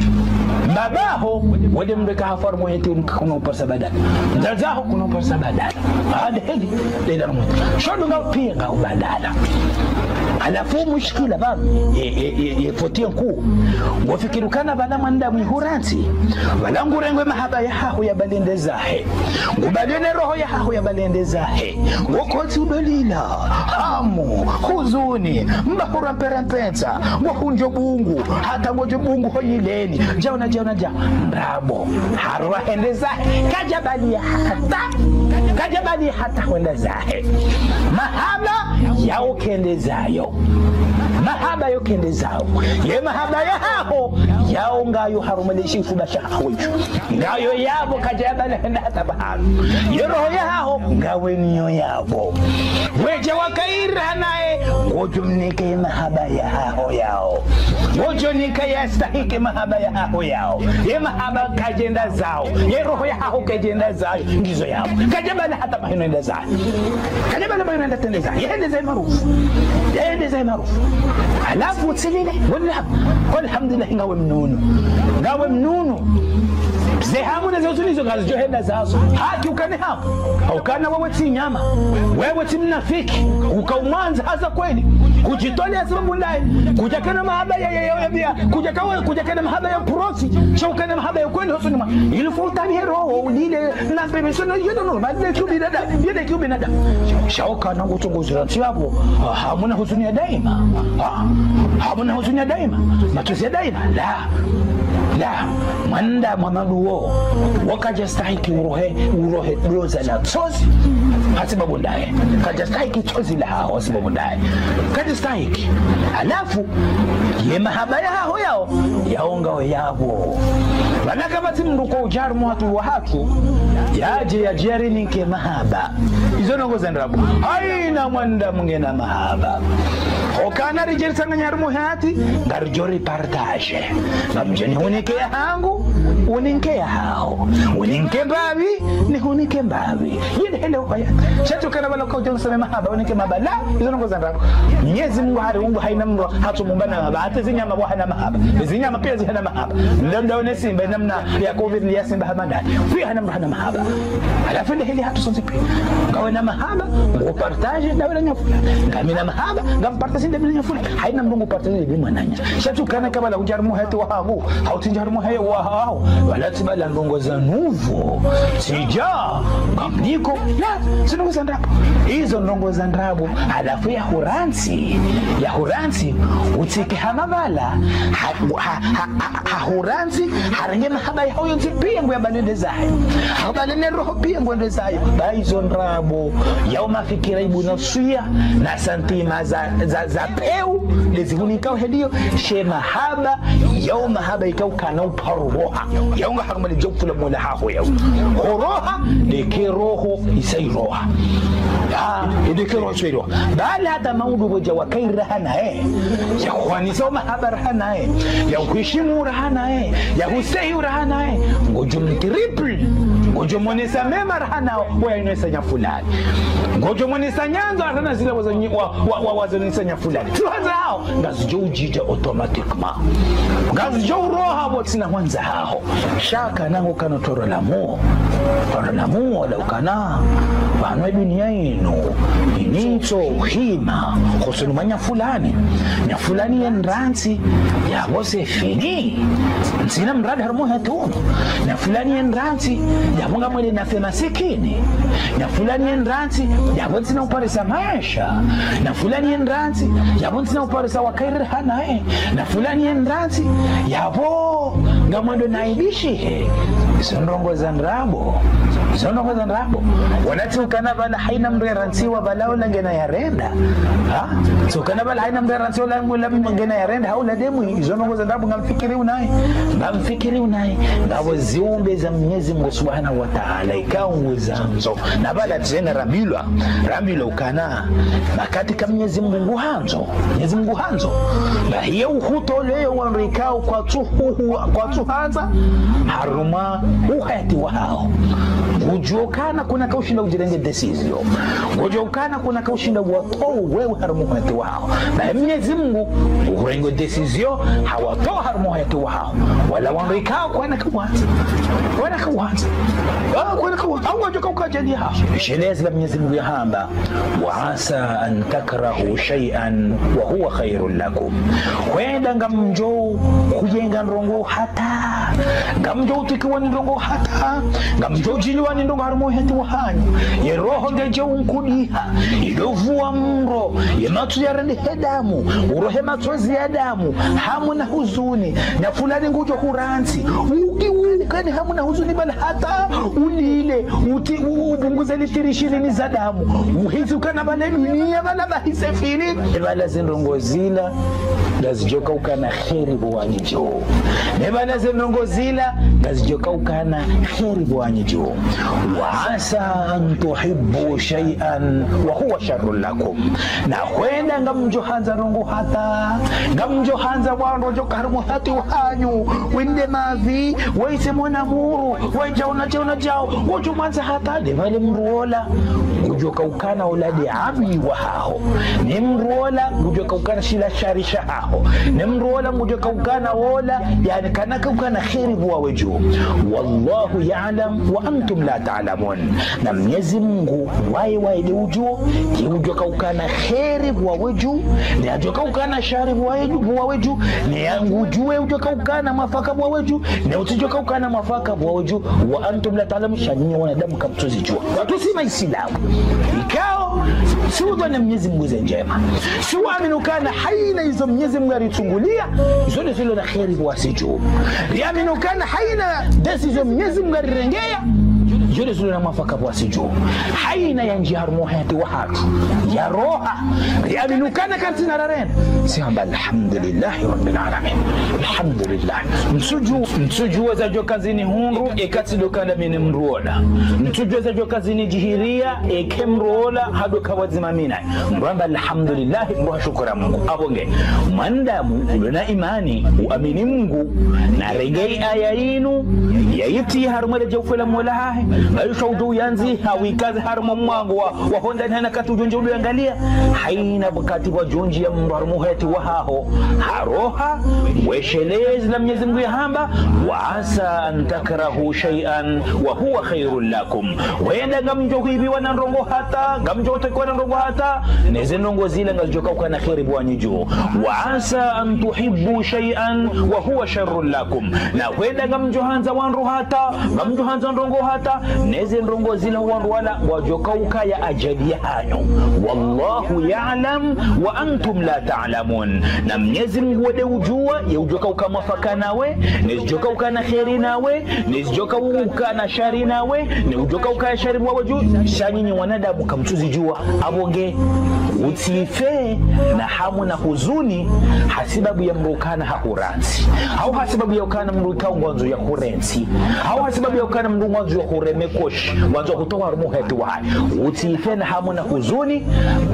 babaho wade mreka hafar moyeti kuna upasa badala ndazaho kuna upasa badala hadi hedi leda mmoja shodo ngao pia ngao badala alafu mushkila baba yefotia ku wafikirukana bana manda mwihuranti wala ngurengwe mahaba ya hahu ya balende zahe ngubadene roho ya hahu ya balende zahe ngokoti ubelila hamu huzuni mbakura mperampenza ngokunjo bungu hata ngojo bungu hoyileni jauna jauna ja mrabo harwa hende zahe kajabali hata kajabali hata wenda zahe mahaba yao kende zayo mahaba yo kende zao ye mahaba ya hao yao ngayo harumalishi kubasha hawo ngayo yabo kajabala hata bahanu ye roho ya hao ngawe niyo yabo weje wakaira nae ngojo mnike mahaba ya hao yao ngojo nika yastahiki mahaba ya hao yao ye mahaba kajenda zao ye roho ya hao kajenda zao ndizo yao kajabala hata bahinu enda zao kajabala bahinu enda tende zao yende zai marufu yende zai marufu alafu tsilile wala alhamdulillah ngawe mnunu ngawe mnunu zehamu na zote hizo kazi johenda zazo haki ukane hapo ukana wewe ti nyama wewe ti mnafiki ukaumwanza hasa kweli kujitolea sababu ndani kujakana mahaba ya ya ya kujakawa kujakana mahaba ya profi chokana mahaba ya kweli hoso nyuma ilifuta ni roho ulile na prevention you don't know madle kubi dada yede kubi dada shauka na ngutongozera tiapo hamuna huzuni ya daima hamuna huzuni ya daima matusi ya daima la la manda mwamaluo wakaja stahiki urohe urohe doza la tozi hasibabu ndaye kaja stahiki tozi la hao hasibabu ndaye kaja stahiki alafu ye mahaba yaho yao yaonga yabo bana kama timndu kwa ujaru mwatu wa hatu yaje yajeri ninke mahaba izo nongo zandrabu haina mwanda mungena mahaba okana rijeri sanga nyarumu hati ngarjori partage namjeni hunike ya hangu uninke ya hao uninke mbabi ni hunike mbabi yede hele ukaya shatu kana bala kwa ujaru same mahaba unike mahaba la izo nongo zandrabu Mwenyezi Mungu hari ungu haina mro hatu mumbana mahaba hata zinyama wahana mahaba zinyama pia zihana mahaba ndamda unesimba namna ya covid ni yasimba hamada pia hana mro hana mahaba alafu ile hili hatu sonzipi kawe na mahaba upartage na wala nyafula kami na mahaba ngampartage nda bila nyafula haina mro upartage ni mwananya shatu kana kama la ujaru muhati wa hagu hautinjaru muhaye wa hao wala tibala ndongo za nuvu sija kamniko la sinongo za ndabu hizo ndongo za ndabu alafu ya huransi ya huransi utike hamabala ha, ha, ha, ha huransi harenge mahaba ya huyo pia ngwe balende zayo habalene roho pia ngwe zayo baizo ndrabo ya mafikira ibu nafsia na santima za za, za peu lezihunikao hedio she mahaba ya mahaba ikau kana uparoha ya unga harumali jofula mola haho ya roha deke roho isai roha ya deke roho isai roha bali hata maudu boja wakaira hana eh ya kwanisa mahaba rahana eh ya kuheshimu rahana eh ya husei rahana eh ngojo triple ngojo monesa mema rahana wewe inesanya fulani ngojo monesa nyanzo rahana zile wazanyi wa wazanyi fulani tuanza hao ngazijo ujija automatiquement ngazijo roha botsina kwanza hao shaka nango kana toro la mo toro la mo la ukana bana dunia ino inito hima khosulu manya fulani nya fulani endransi ya bose fini nsina mradi harmo hatono na fulani endransi ya munga mwele na fema sikini na fulani endransi ya botsina uparisa maisha na fulani endransi ya botsina uparisa wakaira hana eh na fulani endransi ya bo ngamando naibishi sondongo za ndrabo sondongo za ndrabo wanati ukana bala haina mreransiwa balao langena ya renda ha so kana bala haina mreransiwa langu langena ya renda haula demu sondongo za ndrabo ngamfikiri unaye ngamfikiri unaye ngabo ziumbe za Mwenyezi Mungu Subhanahu wa Ta'ala ikaungu zanzo na bala tena ramilwa ramilwa ukana makati kama Mwenyezi Mungu hanzo Mwenyezi Mungu hanzo na hiyo uhuto leo wanrikao kwa tuhu kwa tuhanza haruma uhati wao ngujokana kuna kaushinda ujirenge decision ngujokana kuna kaushinda wato wewe harumu uhati wao na Mwenyezi Mungu urengo decision hawato harumu uhati wao wala wanrikao kwa na kawati wana kawati ah kwa kawati au wajoka ukajadi hao shelezi la Mwenyezi Mungu yahamba wa asa an takrahu shay'an wa huwa khairul lakum kwenda ngamjo kujenga ndongo hata ngamjo utikiwa ndongo hata ngamjo jiliwa ndongo harmo hati wahanyu ye roho ngeje unkudiha idovua mro ye matu ya rende hedamu urohe matozi ya damu hamu na huzuni na fulani ngujo huransi uki ukani hamu na huzuni bali hata ulile uti ubunguze litirishini za damu uhizi ukana bale dunia bala bahise fili bala zindongo zila ngazijoka ukana kheri bwanyijo nebana zenongo zila ngazijoka ukana kheri bwanyijo wa asa an tuhibbu shay'an wa huwa sharrun lakum na kwenda ngamjohanza rongo hata ngamjohanza wando joka harmu hati uhanyu winde mavi waise mwana muru wajauna jauna jao ujumanza hata devale mruola ujoka ukana uladi ami wa hao ni mruola ujoka ukana shila sharisha hao nemrola mujoka ukana wola yani kanaka ukana khairi bwa weju wallahu ya'lam wa antum la ta'lamun na Mwenyezi Mungu wai wai de ujo ki ujoka ukana khairi bwa weju ni ajoka ukana shari bwa weju bwa weju ni yangu ujue ujoka ukana mafaka bwa weju ni utojoka ukana mafaka bwa weju wa antum la ta'lamun shani wanadamu kamtozi jua watu si maislamu ikao si udwana Mwenyezi Mungu njema si waamini ukana haina hizo Mwenyezi Mungu alitungulia zote zile na khairi kwa sijo yaamini ukana haina decision Mwenyezi Mungu alirengea jole zulu na mafaka wasijo haina yanji harmo hati wahatu ya roha yaminukana katina raren siamba alhamdulillah rabbil alamin alhamdulillah msuju msuju waza jokazini hunru ekati dokanda mine mruola msuju waza jokazini jihiria eke mruola hado kawazimamina mbamba alhamdulillah mbwa shukura Mungu abonge mandamu ulona imani uamini Mungu na regei aya inu yaiti harumale jawfela mola hahe bayu shaudu yanzi hawikazi harumo mwangu wa wahonda nana katu jonje ulu yangalia haina bukati wa jonji ya mbarumu heti wahaho haroha weshelezi la mnyezi Mungu ya hamba wa asa antakarahu shay'an wa huwa khairul lakum wenda gamjo hivi wananrongo hata gamjo tekwa nanrongo hata neze nrongo zile ngajoka ukana khairi bwanyu jo wa asa an tuhibbu shay'an wa huwa sharrul lakum na wenda gamjo hanza wanru hata gamjo hanza nrongo hata neze nrongo zile wanru wala wajoka ukaya ajali hanyo wallahu ya'lam wa antum la ta'lamun na mnyezi Mungu wade ujua ya ujoka ukama faka nawe nezijoka ukana khairi nawe nezijoka ukana shari nawe ne ujoka ukaya shari mwawe juu shanyinyi wanadamu kamchuzi jua abonge utife na hamu na huzuni hasibabu ya mrukana hakuransi au hasibabu ya ukana mrukao mwanzo ya kurensi au hasibabu ya ukana mru mwanzo ya kuremekosh mwanzo kutoa rumuheti wahai utife na hamu na huzuni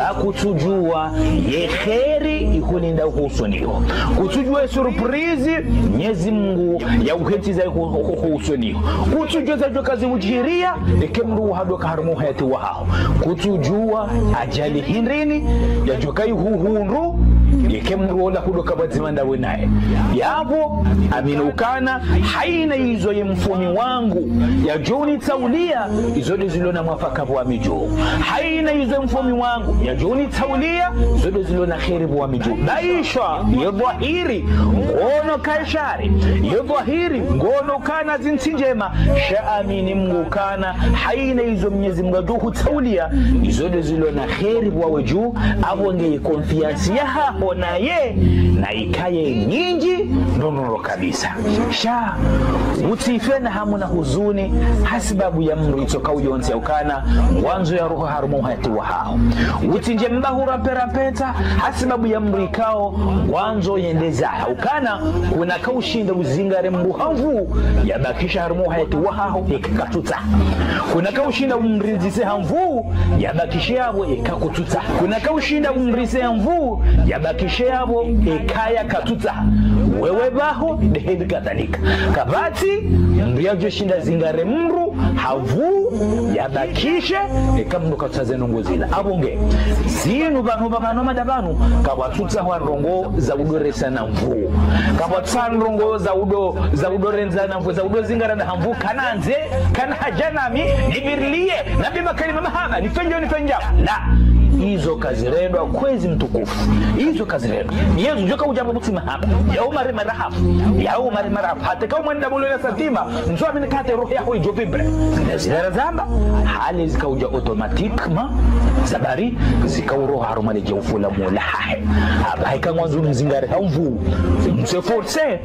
bakutujua ye kheri ikulinda husuniho kutujua surprise Mwenyezi Mungu ya uheti za husuniho kutujua za kazi ujiria ekemru hadoka rumuheti wahao kutujua ajali hindrini ya jokai huhunru yekemru wala kudoka bazimanda wenaye yabo aminukana haina hizo ye mfumi wangu ya joni taulia izode zilona mwafaka wa mijo haina hizo mfumi wangu ya joni taulia izode zilona khairi wa mijo daisha ya dhahiri ngono kaishari ya dhahiri ngono kana zinsinjema shaamini Mungu kana haina hizo Mwenyezi Mungu taulia izode zilona khairi wa waju abonge confiance ya hapo na ye na ikaye nyingi ndono kabisa sha utife na hamu na huzuni hasibabu ya mru itoka uyonzi ukana mwanzo ya roho harumu hati wa hao utinje mbahura perapeta hasibabu ya mru ikao mwanzo yendeza ukana kuna kaushinda uzingare mbuhavu yabakisha harumu hati wa hao ikakatuta kuna kaushinda umrizise hamvu yabakisha yabo ikakututa kuna kaushinda umrizise hamvu yabakisha yabo ikaya katuta wewe baho dehebi kadhalika kabati mbiya joshinda zingare mru havu yabakishe ekamnu kataze nongozila abonge zinu banu bakano madabanu kabatuta wa rongo za udoresa na mvu kabatuta rongo za udo za udorenza na mvu za udo zingara na mvu kananze kana hajanami nibirlie nabi makalima mahama nifenjo nifenja la hizo kazirendwa kwezi mtukufu hizo kazirendwa yezu joka ujambo mutima hapa ya umari marahafu ya umari marahafu hata kama mwenda mulo na satima nzwa minikate roho yako ijo vibre zilera zamba hali zikauja automatikma zabari zikauroha harumali jaufula mula hahe hapa haika mwanzo mzingare hamvu mseforse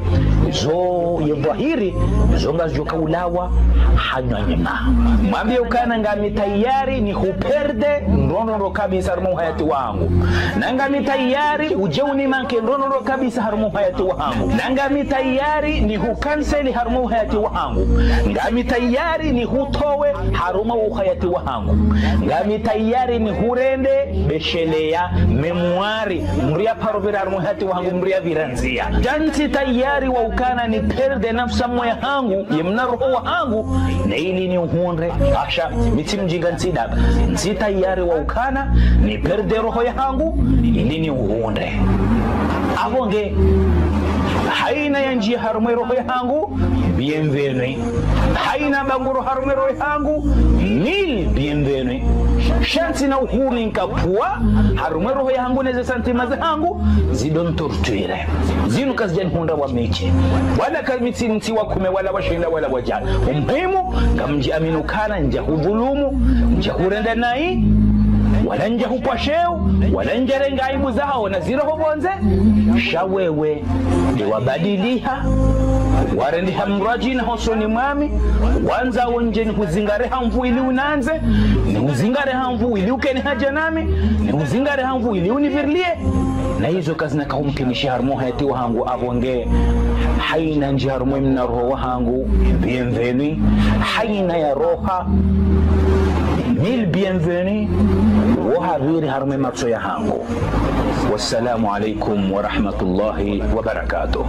zo yembahiri zonga joka ulawa hanyanyima mwambie ukana ngami tayari ni huperde ndono kabisa harumu hayati wangu nangami tayari ujeuni manke ndono kabisa harumu hayati wangu nangami tayari ni hukanseli harumu hayati wangu ngami tayari ni hutowe harumu hayati wangu ngami tayari ni hurende beshelea memoari mria parovira harumu hayati wangu mria viranzia janti tayari wa ukana ni perde nafsa moya hangu yemna roho wangu na ili ni uhunre asha miti mjinga nsidaba nsi tayari wa ukana ni perde roho yangu ili ni uhunre abonge haina yanji harume roho yangu bienvenue haina banguro harume roho yangu mil bienvenue shanti na uhuru nkapua harume roho yangu neze santima zangu zidon torture zinu kazijani hunda wa meche wala kalmiti nti wakume wala washinda wala wajana umuhimu kamji aminukana nja hudhulumu nja hurenda nai wala nja hupasheo wala nja renga aibu zao na zira hobonze shawewe de wabadiliha warendi hamrajina hosoni mwami wanza wonje ni huzingare hamvu ili unanze ni huzingare hamvu ili ukeni haja nami ni huzingare hamvu ili univirlie na hizo kazi na kahumkinishi harmo hayati wahangu avonge haina nji harmo imna roho wahangu bienvenue haina ya roha mil bienvenue wahariri harmo marso ya hangu. Wassalamu alaikum wa rahmatullahi wa barakatuh.